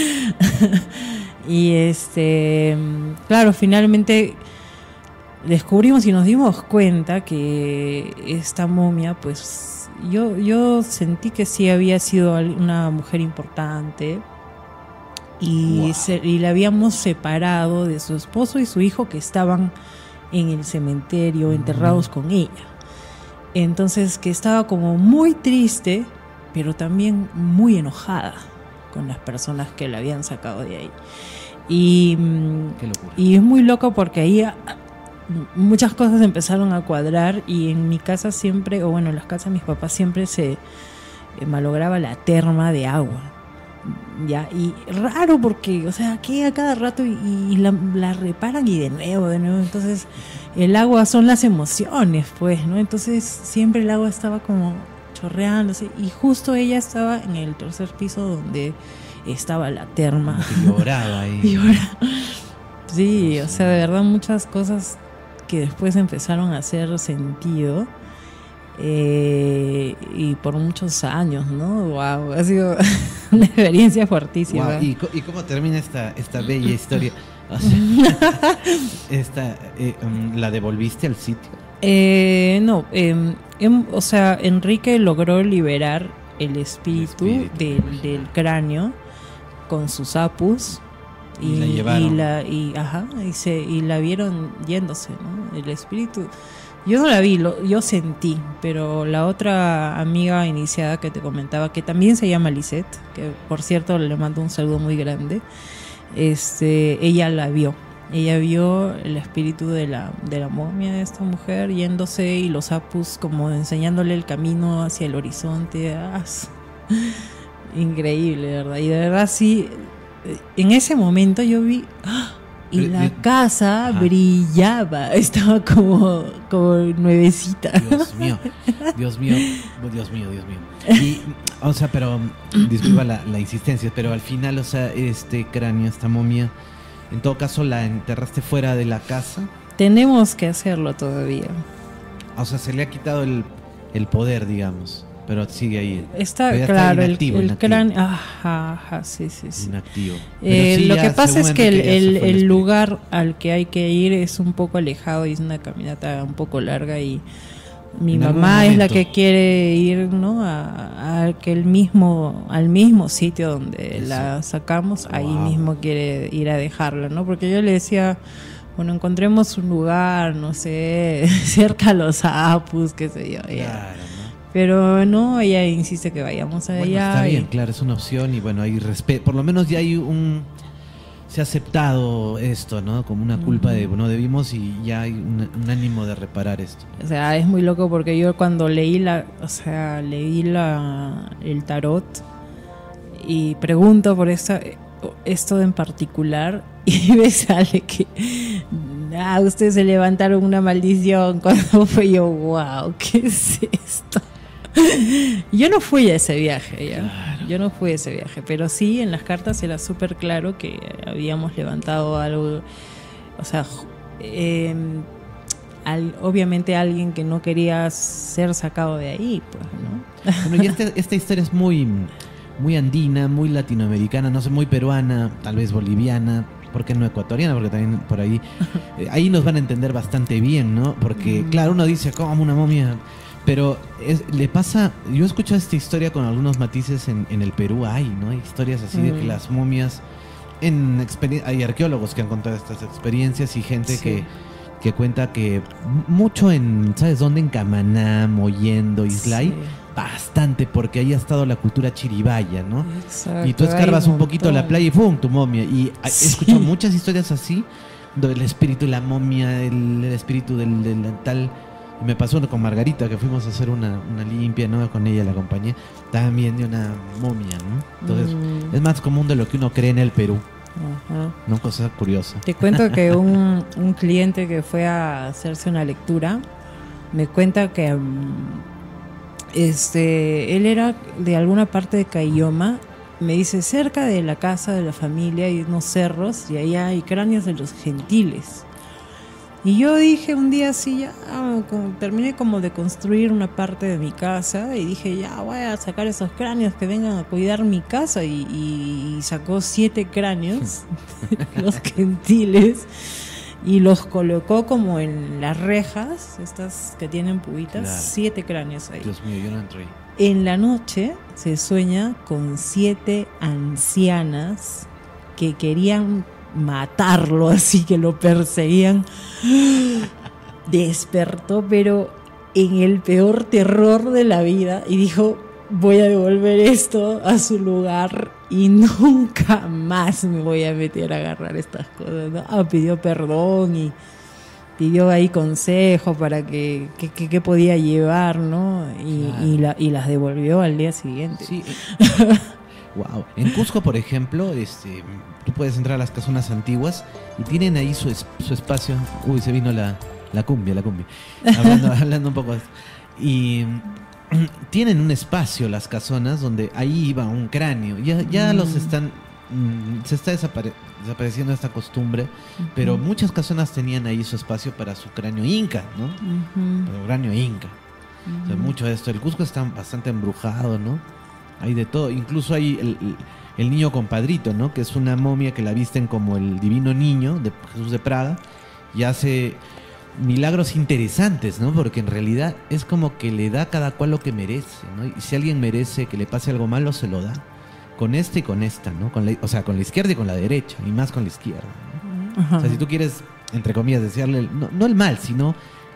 Speaker 3: Y claro, finalmente descubrimos y nos dimos cuenta que esta momia, pues yo sentí que sí había sido una mujer importante y, y la habíamos separado de su esposo y su hijo que estaban en el cementerio enterrados con ella. Entonces que estaba como muy triste, pero también muy enojada con las personas que la habían sacado de ahí. Y es muy loco porque ahí muchas cosas empezaron a cuadrar, y en mi casa siempre, o bueno, en las casas de mis papás siempre se malograba la terma de agua. Ya, y raro porque, o sea, que a cada rato y la reparan y de nuevo, entonces el agua son las emociones, pues, ¿no? Entonces siempre el agua estaba como chorreándose, y justo ella estaba en el tercer piso donde estaba la terma.
Speaker 1: Lloraba ahí.
Speaker 3: Sí, o sea, de verdad muchas cosas que después empezaron a hacer sentido. Y por muchos años, ¿no? Wow, ha sido una experiencia fuertísima.
Speaker 1: Wow. ¿Y cómo termina esta bella historia? O sea, ¿la devolviste al sitio?
Speaker 3: No, o sea, Enrique logró liberar el espíritu del cráneo con sus apus.
Speaker 1: Y la llevaron.
Speaker 3: Y la vieron yéndose, ¿no? El espíritu. Yo no la vi, yo sentí, pero la otra amiga iniciada que te comentaba, que también se llama Lisette, que por cierto le mando un saludo muy grande, ella la vio. Ella vio el espíritu de la momia de esta mujer yéndose y los apus como enseñándole el camino hacia el horizonte. Increíble, de verdad. Y de verdad sí, en ese momento yo vi... Y la casa brillaba, estaba como nuevecita.
Speaker 1: Dios mío. Y, o sea, pero, disculpa la insistencia, pero al final, o sea, este cráneo, esta momia, en todo caso, ¿la enterraste fuera de la casa?
Speaker 3: Tenemos que hacerlo todavía.
Speaker 1: O sea, se le ha quitado el poder, digamos, pero sigue ahí.
Speaker 3: Está claro, inactivo. El cráneo. Ajá, sí.
Speaker 1: Inactivo.
Speaker 3: Lo que pasa es que el lugar al que hay que ir es un poco alejado y es una caminata un poco larga y mi mamá es la que quiere ir, ¿no? A al mismo sitio donde la sacamos, ahí mismo quiere ir a dejarla, ¿no? Porque yo le decía, bueno, encontremos un lugar, no sé, cerca a los apus, qué sé yo.
Speaker 1: Claro, ¿no?
Speaker 3: Pero no, ella insiste que vayamos allá.
Speaker 1: Bueno, está bien, claro, es una opción y bueno, hay respeto. Por lo menos ya hay se ha aceptado esto, ¿no? Como una culpa de no debimos y ya hay un ánimo de reparar esto.
Speaker 3: O sea, es muy loco porque yo cuando leí el tarot y pregunto por esto en particular y me sale que ustedes se levantaron una maldición cuando fue yo, wow, ¿qué es esto? Yo no fui a ese viaje, ¿ya? Claro. Yo no fui a ese viaje, pero sí en las cartas era súper claro que habíamos levantado algo, o sea, obviamente alguien que no quería ser sacado de ahí, pues, ¿no?
Speaker 1: Bueno, y esta historia es muy andina, muy latinoamericana, no sé, muy peruana, tal vez boliviana, ¿por qué no ecuatoriana? Porque también por ahí nos van a entender bastante bien, ¿no? Porque, claro, uno dice, ¿cómo una momia? Pero le pasa, yo he escuchado esta historia con algunos matices en el Perú, ¿no? Hay historias así de que las momias, hay arqueólogos que han contado estas experiencias y gente que cuenta que mucho ¿sabes dónde? En Camaná, Mollendo, Islay, bastante, porque ahí ha estado la cultura chiribaya, ¿no? Exacto, y tú escarbas un poquito la playa y ¡pum! Tu momia. Y he escuchado muchas historias así, del espíritu de la momia, el espíritu del tal... Me pasó con Margarita, que fuimos a hacer una limpia, ¿no? Con ella la acompañé, también de una momia, ¿no? Entonces, es más común de lo que uno cree en el Perú. Ajá. ¿No? Cosa curiosa.
Speaker 3: Te cuento que un cliente que fue a hacerse una lectura me cuenta que él era de alguna parte de Caylloma. Me dice, cerca de la casa de la familia hay unos cerros y ahí hay cráneos de los gentiles. Y yo dije un día así, terminé como de construir una parte de mi casa y dije, ya voy a sacar esos cráneos que vengan a cuidar mi casa y sacó 7 cráneos, los gentiles, y los colocó como en las rejas, estas que tienen pubitas, claro. 7 cráneos ahí.
Speaker 1: Dios mío, yo no entré.
Speaker 3: En la noche se sueña con 7 ancianas que querían matarlo, así que lo perseguían. Despertó, pero en el peor terror de la vida, y dijo, voy a devolver esto a su lugar y nunca más me voy a meter a agarrar estas cosas, ¿no? Pidió perdón y pidió ahí consejo para que podía llevar, ¿no? Claro. y las devolvió al día siguiente.
Speaker 1: Sí. Wow. En Cusco, por ejemplo, tú puedes entrar a las casonas antiguas y tienen ahí su espacio. Uy, se vino la cumbia. Hablando un poco de esto. Y tienen un espacio las casonas donde ahí iba un cráneo. Ya se está desapareciendo esta costumbre, pero muchas casonas tenían ahí su espacio para su cráneo inca, ¿no? Pero cráneo inca. O sea, mucho de esto. El Cusco está bastante embrujado, ¿no? Hay de todo, incluso hay el niño compadrito, ¿no? Que es una momia que la visten como el divino niño de Jesús de Praga y hace milagros interesantes, ¿no? Porque en realidad es como que le da a cada cual lo que merece, ¿no? Y si alguien merece que le pase algo malo, se lo da. Con esta y con esta, ¿no? Con la izquierda y con la derecha, y más con la izquierda, ¿no? O sea, si tú quieres, entre comillas, desearle, no el mal, sino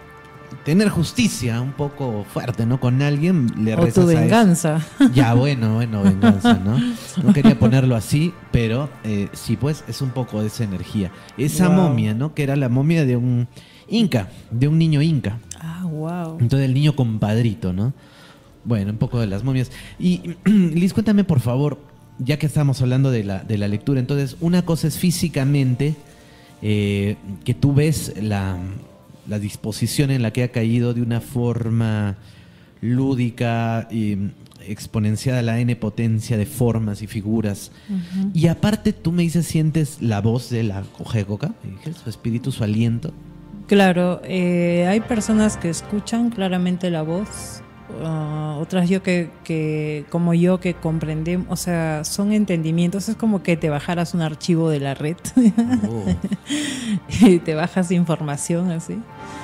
Speaker 1: tener justicia un poco fuerte, ¿no? Con alguien le
Speaker 3: O
Speaker 1: rezas
Speaker 3: tu
Speaker 1: a eso.
Speaker 3: venganza.
Speaker 1: Ya, bueno, venganza, ¿no? No quería ponerlo así, pero sí, pues es un poco de esa energía. Esa
Speaker 3: Wow.
Speaker 1: momia, ¿no? Que era la momia de un inca, de un niño inca.
Speaker 3: Ah, wow.
Speaker 1: Entonces el niño compadrito, ¿no? Bueno, un poco de las momias. Y Liz, cuéntame por favor, ya que estamos hablando de la lectura, entonces una cosa es físicamente que tú ves la disposición en la que ha caído de una forma lúdica y exponenciada la n potencia de formas y figuras. Y aparte tú me dices, sientes la voz de la hoja de coca, su espíritu, su aliento.
Speaker 3: Claro, hay personas que escuchan claramente la voz, otras como yo que comprendemos, o sea, son entendimientos, es como que te bajaras un archivo de la red
Speaker 1: Oh.
Speaker 3: y te bajas información así.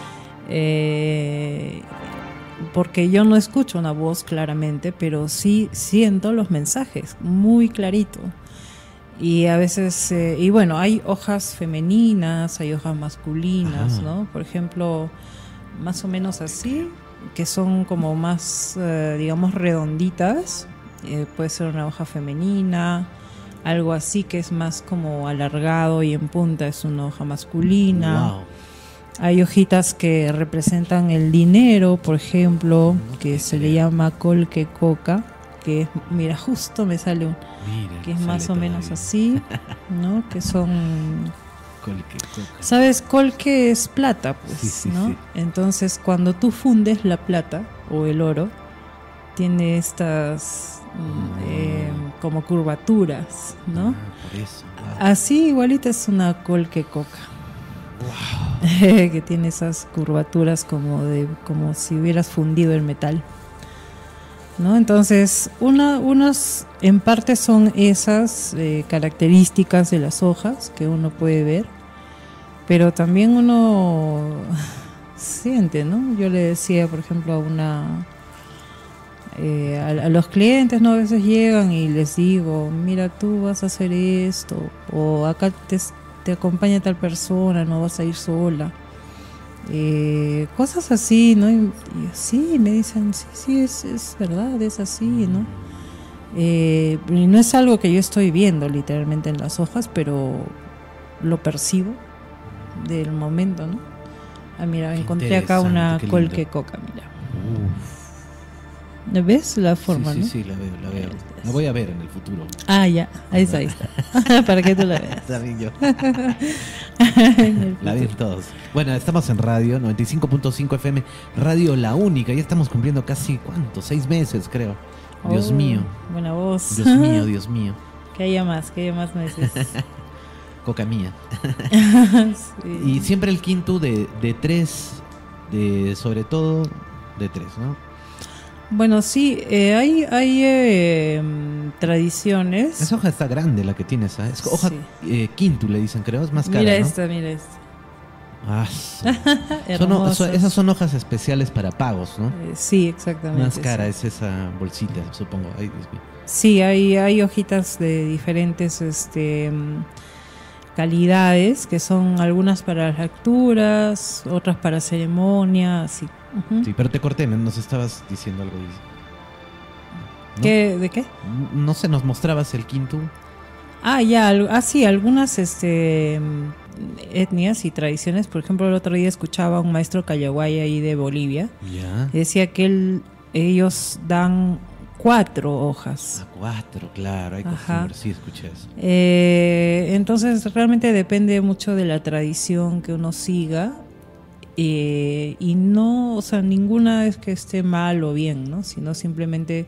Speaker 3: Porque yo no escucho una voz claramente, pero sí siento los mensajes muy clarito. Y a veces, y bueno, hay hojas femeninas, hay hojas masculinas,
Speaker 1: Ajá.
Speaker 3: ¿no? Por ejemplo, más o menos así, que son como más, digamos, redonditas. Puede ser una hoja femenina, algo así que es más como alargado y en punta es una hoja masculina.
Speaker 1: Wow.
Speaker 3: Hay hojitas que representan el dinero, por ejemplo,
Speaker 1: No
Speaker 3: que
Speaker 1: te
Speaker 3: se le
Speaker 1: creo.
Speaker 3: llama colque coca, que es, mira, justo me sale un,
Speaker 1: Mira,
Speaker 3: que es
Speaker 1: sale
Speaker 3: más o menos
Speaker 1: todavía.
Speaker 3: así, ¿no? Que son,
Speaker 1: Colque coca.
Speaker 3: ¿sabes? Colque es plata, pues,
Speaker 1: Sí, sí,
Speaker 3: ¿no?
Speaker 1: sí.
Speaker 3: Entonces, cuando tú fundes la plata o el oro, tiene estas como curvaturas, ¿no?
Speaker 1: Ah, por eso. Wow.
Speaker 3: Así igualita es una colque coca. Que tiene esas curvaturas como si hubieras fundido el metal, ¿no? Entonces, unos en parte son esas características de las hojas que uno puede ver, pero también uno siente, ¿no? Yo le decía, por ejemplo, a los clientes, ¿no? A veces llegan y les digo, mira, tú vas a hacer esto, o acá te acompaña tal persona, no vas a ir sola. Cosas así, ¿no? Y sí, me dicen, sí, es verdad, es así, ¿no? Y no es algo que yo estoy viendo literalmente en las hojas, pero lo percibo del momento, ¿no? Ah, mira,
Speaker 1: Qué
Speaker 3: encontré acá una
Speaker 1: interesante, qué
Speaker 3: colque
Speaker 1: lindo.
Speaker 3: coca, mira.
Speaker 1: Uf.
Speaker 3: ¿Ves la forma,
Speaker 1: sí,
Speaker 3: no?
Speaker 1: sí, la veo. La voy a ver en el futuro.
Speaker 3: Ah, ya, ahí está. Para que tú la veas.
Speaker 1: También yo.
Speaker 3: En el
Speaker 1: La ven todos. Bueno, estamos en radio 95.5 FM, Radio La Única. Ya estamos cumpliendo casi, ¿cuánto? 6 meses, creo. Dios
Speaker 3: Oh,
Speaker 1: mío.
Speaker 3: Buena voz.
Speaker 1: Dios mío, Dios mío.
Speaker 3: Que haya más meses.
Speaker 1: Coca mía.
Speaker 3: Sí.
Speaker 1: Y siempre el quinto de 3, sobre todo de 3, ¿no?
Speaker 3: Bueno, sí, hay tradiciones.
Speaker 1: Esa hoja está grande la que tienes, ¿sabes? Es hoja
Speaker 3: Sí.
Speaker 1: quinto, le dicen, creo. Es más cara,
Speaker 3: Mira
Speaker 1: ¿no?
Speaker 3: esta.
Speaker 1: Ah,
Speaker 3: Hermosas.
Speaker 1: esas son hojas especiales para pagos, ¿no?
Speaker 3: Sí, exactamente.
Speaker 1: Más cara
Speaker 3: sí.
Speaker 1: es esa bolsita, supongo. Ay, Dios mío.
Speaker 3: Sí, hay hojitas de diferentes calidades, que son algunas para las lecturas, otras para ceremonias. Ujú.
Speaker 1: Sí, pero te corté, nos estabas diciendo algo. ¿No?
Speaker 3: ¿De qué?
Speaker 1: No sé, nos mostrabas el quinto.
Speaker 3: Ah, ya, sí, algunas etnias y tradiciones. Por ejemplo, el otro día escuchaba a un maestro callaguay ahí de Bolivia.
Speaker 1: Ya.
Speaker 3: Decía que ellos dan 4 hojas.
Speaker 1: A 4, claro, hay
Speaker 3: Ajá.
Speaker 1: costumbre, sí, escuché eso.
Speaker 3: Entonces realmente depende mucho de la tradición que uno siga. Y no, o sea, ninguna es que esté mal o bien, ¿no? Sino simplemente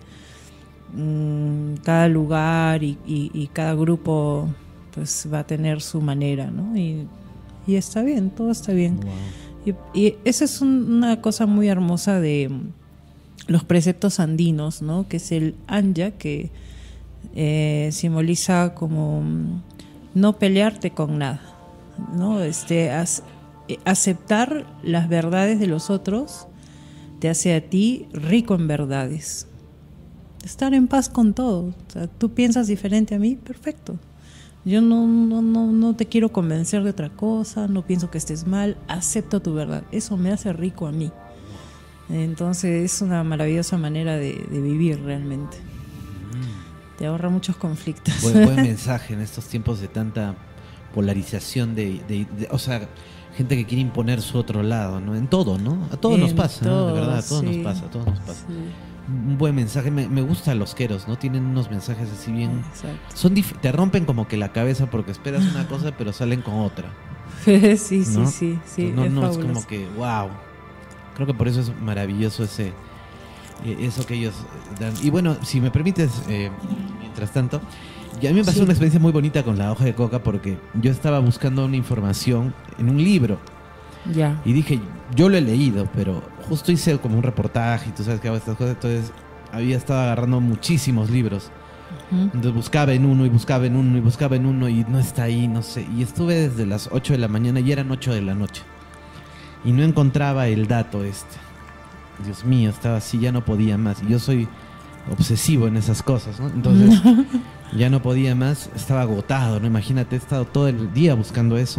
Speaker 3: cada lugar y cada grupo pues va a tener su manera, ¿no? Y está bien, todo está bien.
Speaker 1: Wow.
Speaker 3: Y esa es una cosa muy hermosa de los preceptos andinos, ¿no? Que es el anya, que simboliza como no pelearte con nada, ¿no? Aceptar las verdades de los otros te hace a ti rico en verdades. Estar en paz con todo. O sea, tú piensas diferente a mí, perfecto. Yo no te quiero convencer de otra cosa, no pienso que estés mal, acepto tu verdad. Eso me hace rico a mí. Entonces es una maravillosa manera de vivir realmente. Te ahorra muchos conflictos.
Speaker 4: Buen mensaje en estos tiempos de tanta polarización o sea, gente que quiere imponer su otro lado, ¿no? En todo, ¿no? A todos nos pasa, ¿no? De verdad, a todos nos pasa, a todos nos pasa.
Speaker 3: Sí.
Speaker 4: Un buen mensaje, me gustan los queros, ¿no? Tienen unos mensajes así bien...
Speaker 3: Exacto.
Speaker 4: Te rompen como que la cabeza porque esperas una cosa pero salen con otra.
Speaker 3: Sí,
Speaker 4: ¿no?
Speaker 3: sí.
Speaker 4: No,
Speaker 3: es
Speaker 4: es
Speaker 3: fabuloso.
Speaker 4: como que, wow. Creo que por eso es maravilloso eso que ellos dan. Y bueno, si me permites, mientras tanto, y a mí me pasó una experiencia muy bonita con la hoja de coca porque yo estaba buscando una información en un libro.
Speaker 3: Ya.
Speaker 4: Y dije, yo lo he leído, pero justo hice como un reportaje y tú sabes que hago estas cosas, entonces había estado agarrando muchísimos libros. Entonces buscaba en uno y buscaba en uno y buscaba en uno y no está ahí, no sé. Y estuve desde las 8 de la mañana y eran 8 de la noche. Y no encontraba el dato este. Dios mío, estaba así, ya no podía más. Y yo soy obsesivo en esas cosas, ¿no? Entonces ya no podía más, estaba agotado, ¿no? Imagínate, he estado todo el día buscando eso.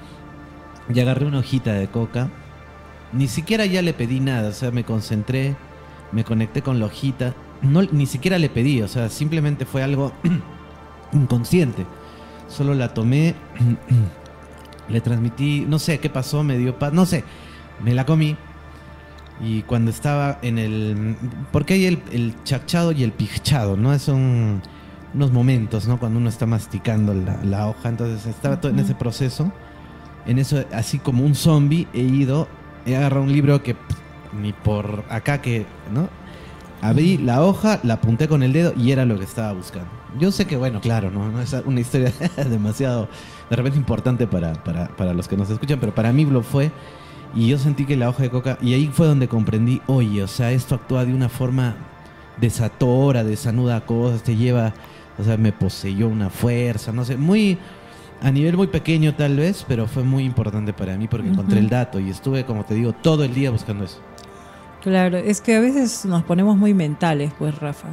Speaker 4: Y agarré una hojita de coca. Ni siquiera ya le pedí nada, o sea, me concentré, me conecté con la hojita. No, ni siquiera le pedí, o sea, simplemente fue algo inconsciente. Solo la tomé, le transmití, no sé qué pasó, me dio paz, no sé, me la comí. Y cuando estaba en el... Porque hay el chachado y el pichado, ¿no? Son unos momentos, ¿no? Cuando uno está masticando la hoja, entonces estaba todo en ese proceso. En eso, así como un zombie, he agarrado un libro que ni por acá que, ¿no? Abrí la hoja, la apunté con el dedo y era lo que estaba buscando. Yo sé que, bueno, claro, no es una historia demasiado, de repente, importante para los que nos escuchan, pero para mí lo fue. Y yo sentí que la hoja de coca, y ahí fue donde comprendí, oye, o sea, esto actúa de una forma desatora, desanuda cosas, te lleva, o sea, me poseyó una fuerza, no sé, a nivel muy pequeño tal vez, pero fue muy importante para mí porque encontré el dato y estuve, como te digo, todo el día buscando eso.
Speaker 3: Claro, es que a veces nos ponemos muy mentales, pues, Rafa.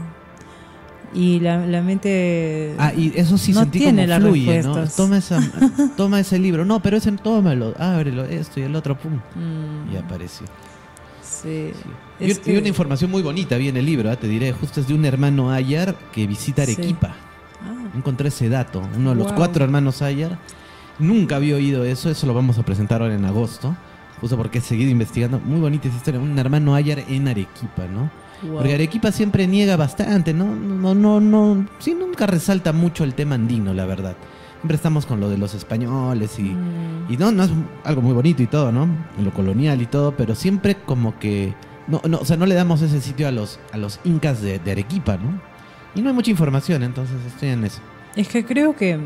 Speaker 3: Y la mente
Speaker 4: y eso sí
Speaker 3: no
Speaker 4: sentí
Speaker 3: tiene
Speaker 4: como
Speaker 3: las
Speaker 4: fluye, ¿no?
Speaker 3: respuestas.
Speaker 4: Toma ese libro. No, pero ese tómalo, ábrelo, esto y el otro, pum. Y apareció.
Speaker 3: Sí.
Speaker 4: Sí. Y una información muy bonita vi en el libro, te diré, justo es de un hermano Ayar que visita Arequipa.
Speaker 3: Sí.
Speaker 4: Encontré ese dato, uno de los 4 hermanos Ayar. Nunca había oído eso lo vamos a presentar ahora en agosto. Justo porque he seguido investigando. Muy bonita esa historia. Un hermano Ayar en Arequipa, ¿no? Wow. Porque Arequipa siempre niega bastante, ¿no? Sí, nunca resalta mucho el tema andino, la verdad. Siempre estamos con lo de los españoles y no es algo muy bonito y todo, ¿no? Lo colonial y todo, pero siempre como que o sea, no le damos ese sitio a los incas de Arequipa, ¿no? Y no hay mucha información, entonces estoy en eso.
Speaker 3: Es que creo que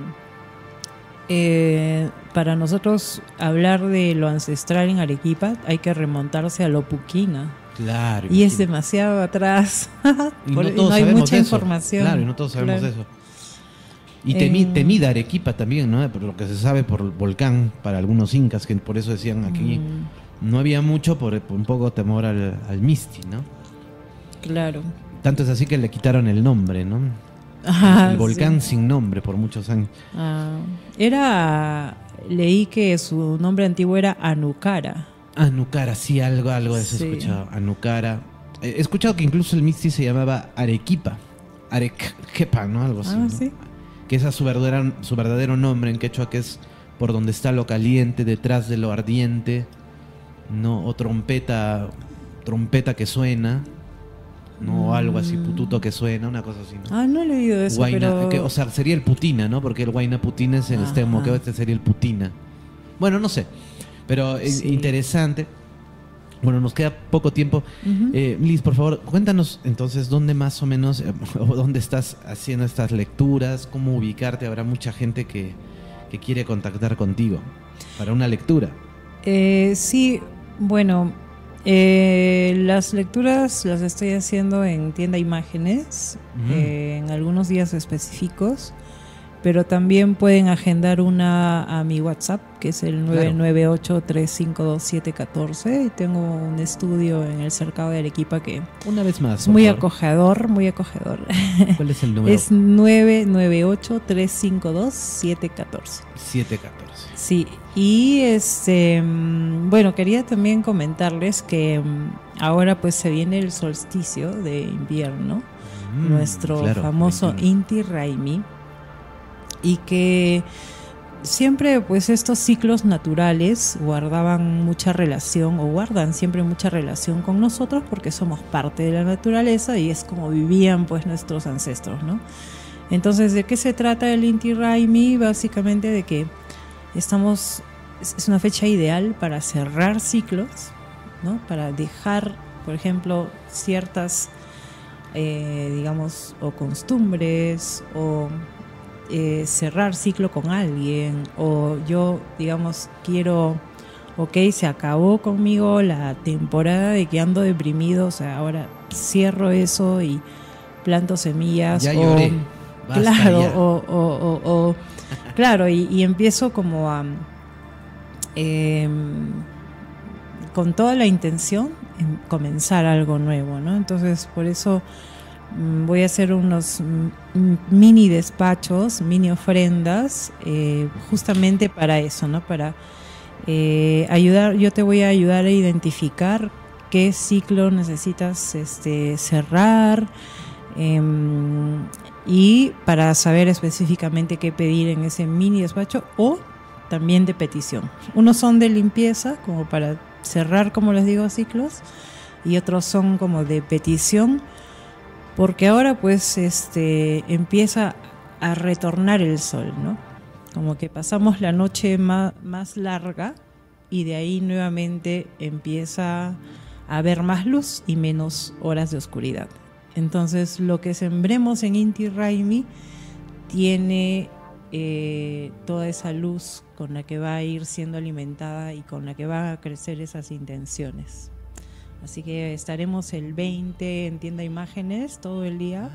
Speaker 3: para nosotros hablar de lo ancestral en Arequipa hay que remontarse a lo puquina.
Speaker 4: Claro.
Speaker 3: Y es demasiado atrás.
Speaker 4: Y no
Speaker 3: hay mucha
Speaker 4: eso.
Speaker 3: Información.
Speaker 4: Claro, y no todos sabemos eso. Y temida Arequipa también, ¿no? Por lo que se sabe por el volcán, para algunos incas, que por eso decían aquí no había mucho, por un poco temor al Misti, ¿no?
Speaker 3: Claro.
Speaker 4: Tanto es así que le quitaron el nombre, ¿no? El volcán sin nombre por muchos años.
Speaker 3: Leí que su nombre antiguo era Anucara.
Speaker 4: Anucara, sí, algo de eso he escuchado. Anucara. He escuchado que incluso el Misti se llamaba Arequipa. Arequipa, ¿no? Algo así. ¿no?
Speaker 3: Sí.
Speaker 4: Que ese es su verdadero nombre en quechua, que es por donde está lo caliente, detrás de lo ardiente, ¿no? O trompeta que suena, ¿no? O algo así, pututo que suena, una cosa así, ¿no?
Speaker 3: No he leído eso, pero...
Speaker 4: o sea, sería el putina, ¿no? Porque el Huayna Putina es en este moqueo, este sería el putina. Bueno, no sé, pero es interesante. Bueno, nos queda poco tiempo. Liz, por favor, cuéntanos entonces dónde más o menos, o dónde estás haciendo estas lecturas, cómo ubicarte. Habrá mucha gente que quiere contactar contigo para una lectura.
Speaker 3: Sí, bueno, las lecturas las estoy haciendo en Tienda Imágenes, en algunos días específicos. Pero también pueden agendar una a mi WhatsApp, que es el 998-352-714. Y tengo un estudio en el cercado de Arequipa que
Speaker 4: una vez más,
Speaker 3: es muy acogedor, muy acogedor.
Speaker 4: ¿Cuál es el número?
Speaker 3: Es 998-352-714.
Speaker 4: 714.
Speaker 3: Sí, y bueno, quería también comentarles que ahora pues se viene el solsticio de invierno, nuestro famoso
Speaker 4: 21.
Speaker 3: Inti Raymi, y que siempre pues estos ciclos naturales guardaban mucha relación o guardan siempre mucha relación con nosotros porque somos parte de la naturaleza y es como vivían pues nuestros ancestros, ¿no? Entonces, ¿de qué se trata el Inti Raymi? Básicamente de que es una fecha ideal para cerrar ciclos, ¿no? Para dejar, por ejemplo, ciertas digamos, o costumbres, o cerrar ciclo con alguien, o yo, digamos, quiero, ok, se acabó conmigo la temporada de que ando deprimido, o sea, ahora cierro eso y planto semillas.
Speaker 4: Ya lloré. Basta
Speaker 3: Claro,
Speaker 4: ya.
Speaker 3: o claro, y empiezo como a con toda la intención en comenzar algo nuevo, ¿no? Entonces, por eso voy a hacer unos mini despachos, mini ofrendas, justamente para eso, ¿no? Para ayudar, yo te voy a ayudar a identificar qué ciclo necesitas cerrar, y para saber específicamente qué pedir en ese mini despacho, o también de petición. Unos son de limpieza, como para cerrar, como les digo, ciclos, y otros son como de petición, porque ahora pues empieza a retornar el sol, ¿no? Como que pasamos la noche más larga y de ahí nuevamente empieza a haber más luz y menos horas de oscuridad. Entonces, lo que sembremos en Inti Raymi tiene toda esa luz con la que va a ir siendo alimentada y con la que van a crecer esas intenciones. Así que estaremos el 20 en Tienda Imágenes todo el día,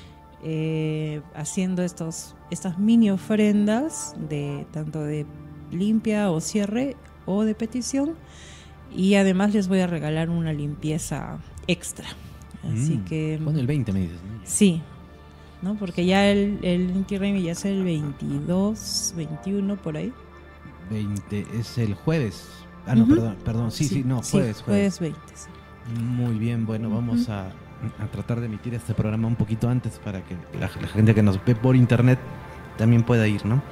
Speaker 3: haciendo estas mini ofrendas de tanto de limpia o cierre o de petición, y además les voy a regalar una limpieza extra. Así que
Speaker 4: Bueno, el 20 me dices, ¿no?
Speaker 3: sí, ¿no? Porque ya el Inti Raymi ya es el 22, 21 por ahí.
Speaker 4: 20 es el jueves. Ah, no, perdón. Sí, jueves.
Speaker 3: 20. Sí.
Speaker 4: Muy bien, bueno, vamos a tratar de emitir este programa un poquito antes para que la gente que nos ve por internet también pueda ir, ¿no?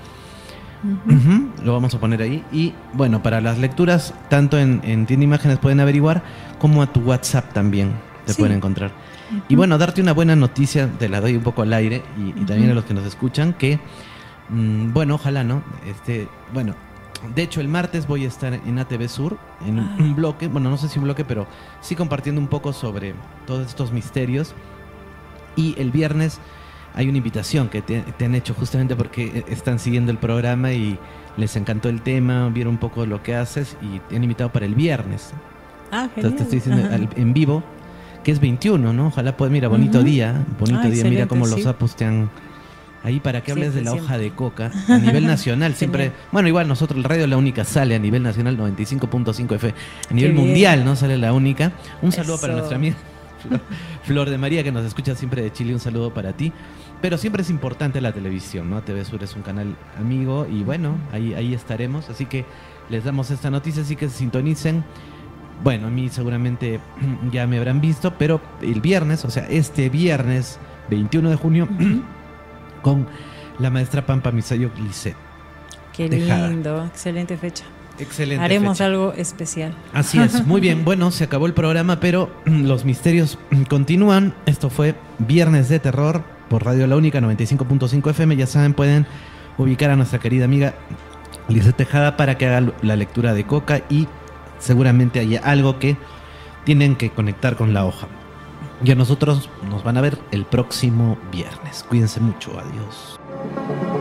Speaker 4: Lo vamos a poner ahí. Y bueno, para las lecturas, tanto en Tienda Imágenes pueden averiguar, como a tu WhatsApp también te pueden encontrar. Y bueno, darte una buena noticia, te la doy un poco al aire y también a los que nos escuchan, que bueno, ojalá, ¿no? Bueno, de hecho el martes voy a estar en ATV Sur, en un bloque, bueno, no sé si un bloque, pero sí compartiendo un poco sobre todos estos misterios. Y el viernes hay una invitación que te han hecho justamente porque están siguiendo el programa y les encantó el tema, vieron un poco lo que haces y te han invitado para el viernes.
Speaker 3: Genial.
Speaker 4: Entonces te estoy diciendo en vivo, que es 21, ¿no? Ojalá puedas, mira, bonito día, mira cómo los apus te han... Ahí para que hables de la hoja de coca a nivel nacional, siempre, bueno, igual nosotros, el Radio La Única sale a nivel nacional 95.5 FM, a nivel mundial, ¿no? Sale La Única. Un saludo para nuestra amiga Flor de María, que nos escucha siempre de Chile, un saludo para ti. Pero siempre es importante la televisión, ¿no? TV Sur es un canal amigo y bueno, ahí estaremos, así que les damos esta noticia, así que se sintonicen. Bueno, a mí seguramente ya me habrán visto, pero el viernes, o sea, este viernes 21 de junio, con la maestra Pampa Misayo Lisset.
Speaker 3: Qué
Speaker 4: Tejada.
Speaker 3: lindo, excelente fecha.
Speaker 4: Excelente.
Speaker 3: Haremos
Speaker 4: fecha.
Speaker 3: algo especial.
Speaker 4: Así es, muy bien. Bueno, se acabó el programa, pero los misterios continúan. Esto fue Viernes de Terror por Radio La Única 95.5 FM. Ya saben, pueden ubicar a nuestra querida amiga Lisset Tejada para que haga la lectura de coca y seguramente haya algo que tienen que conectar con la hoja. Y a nosotros nos van a ver el próximo viernes. Cuídense mucho. Adiós.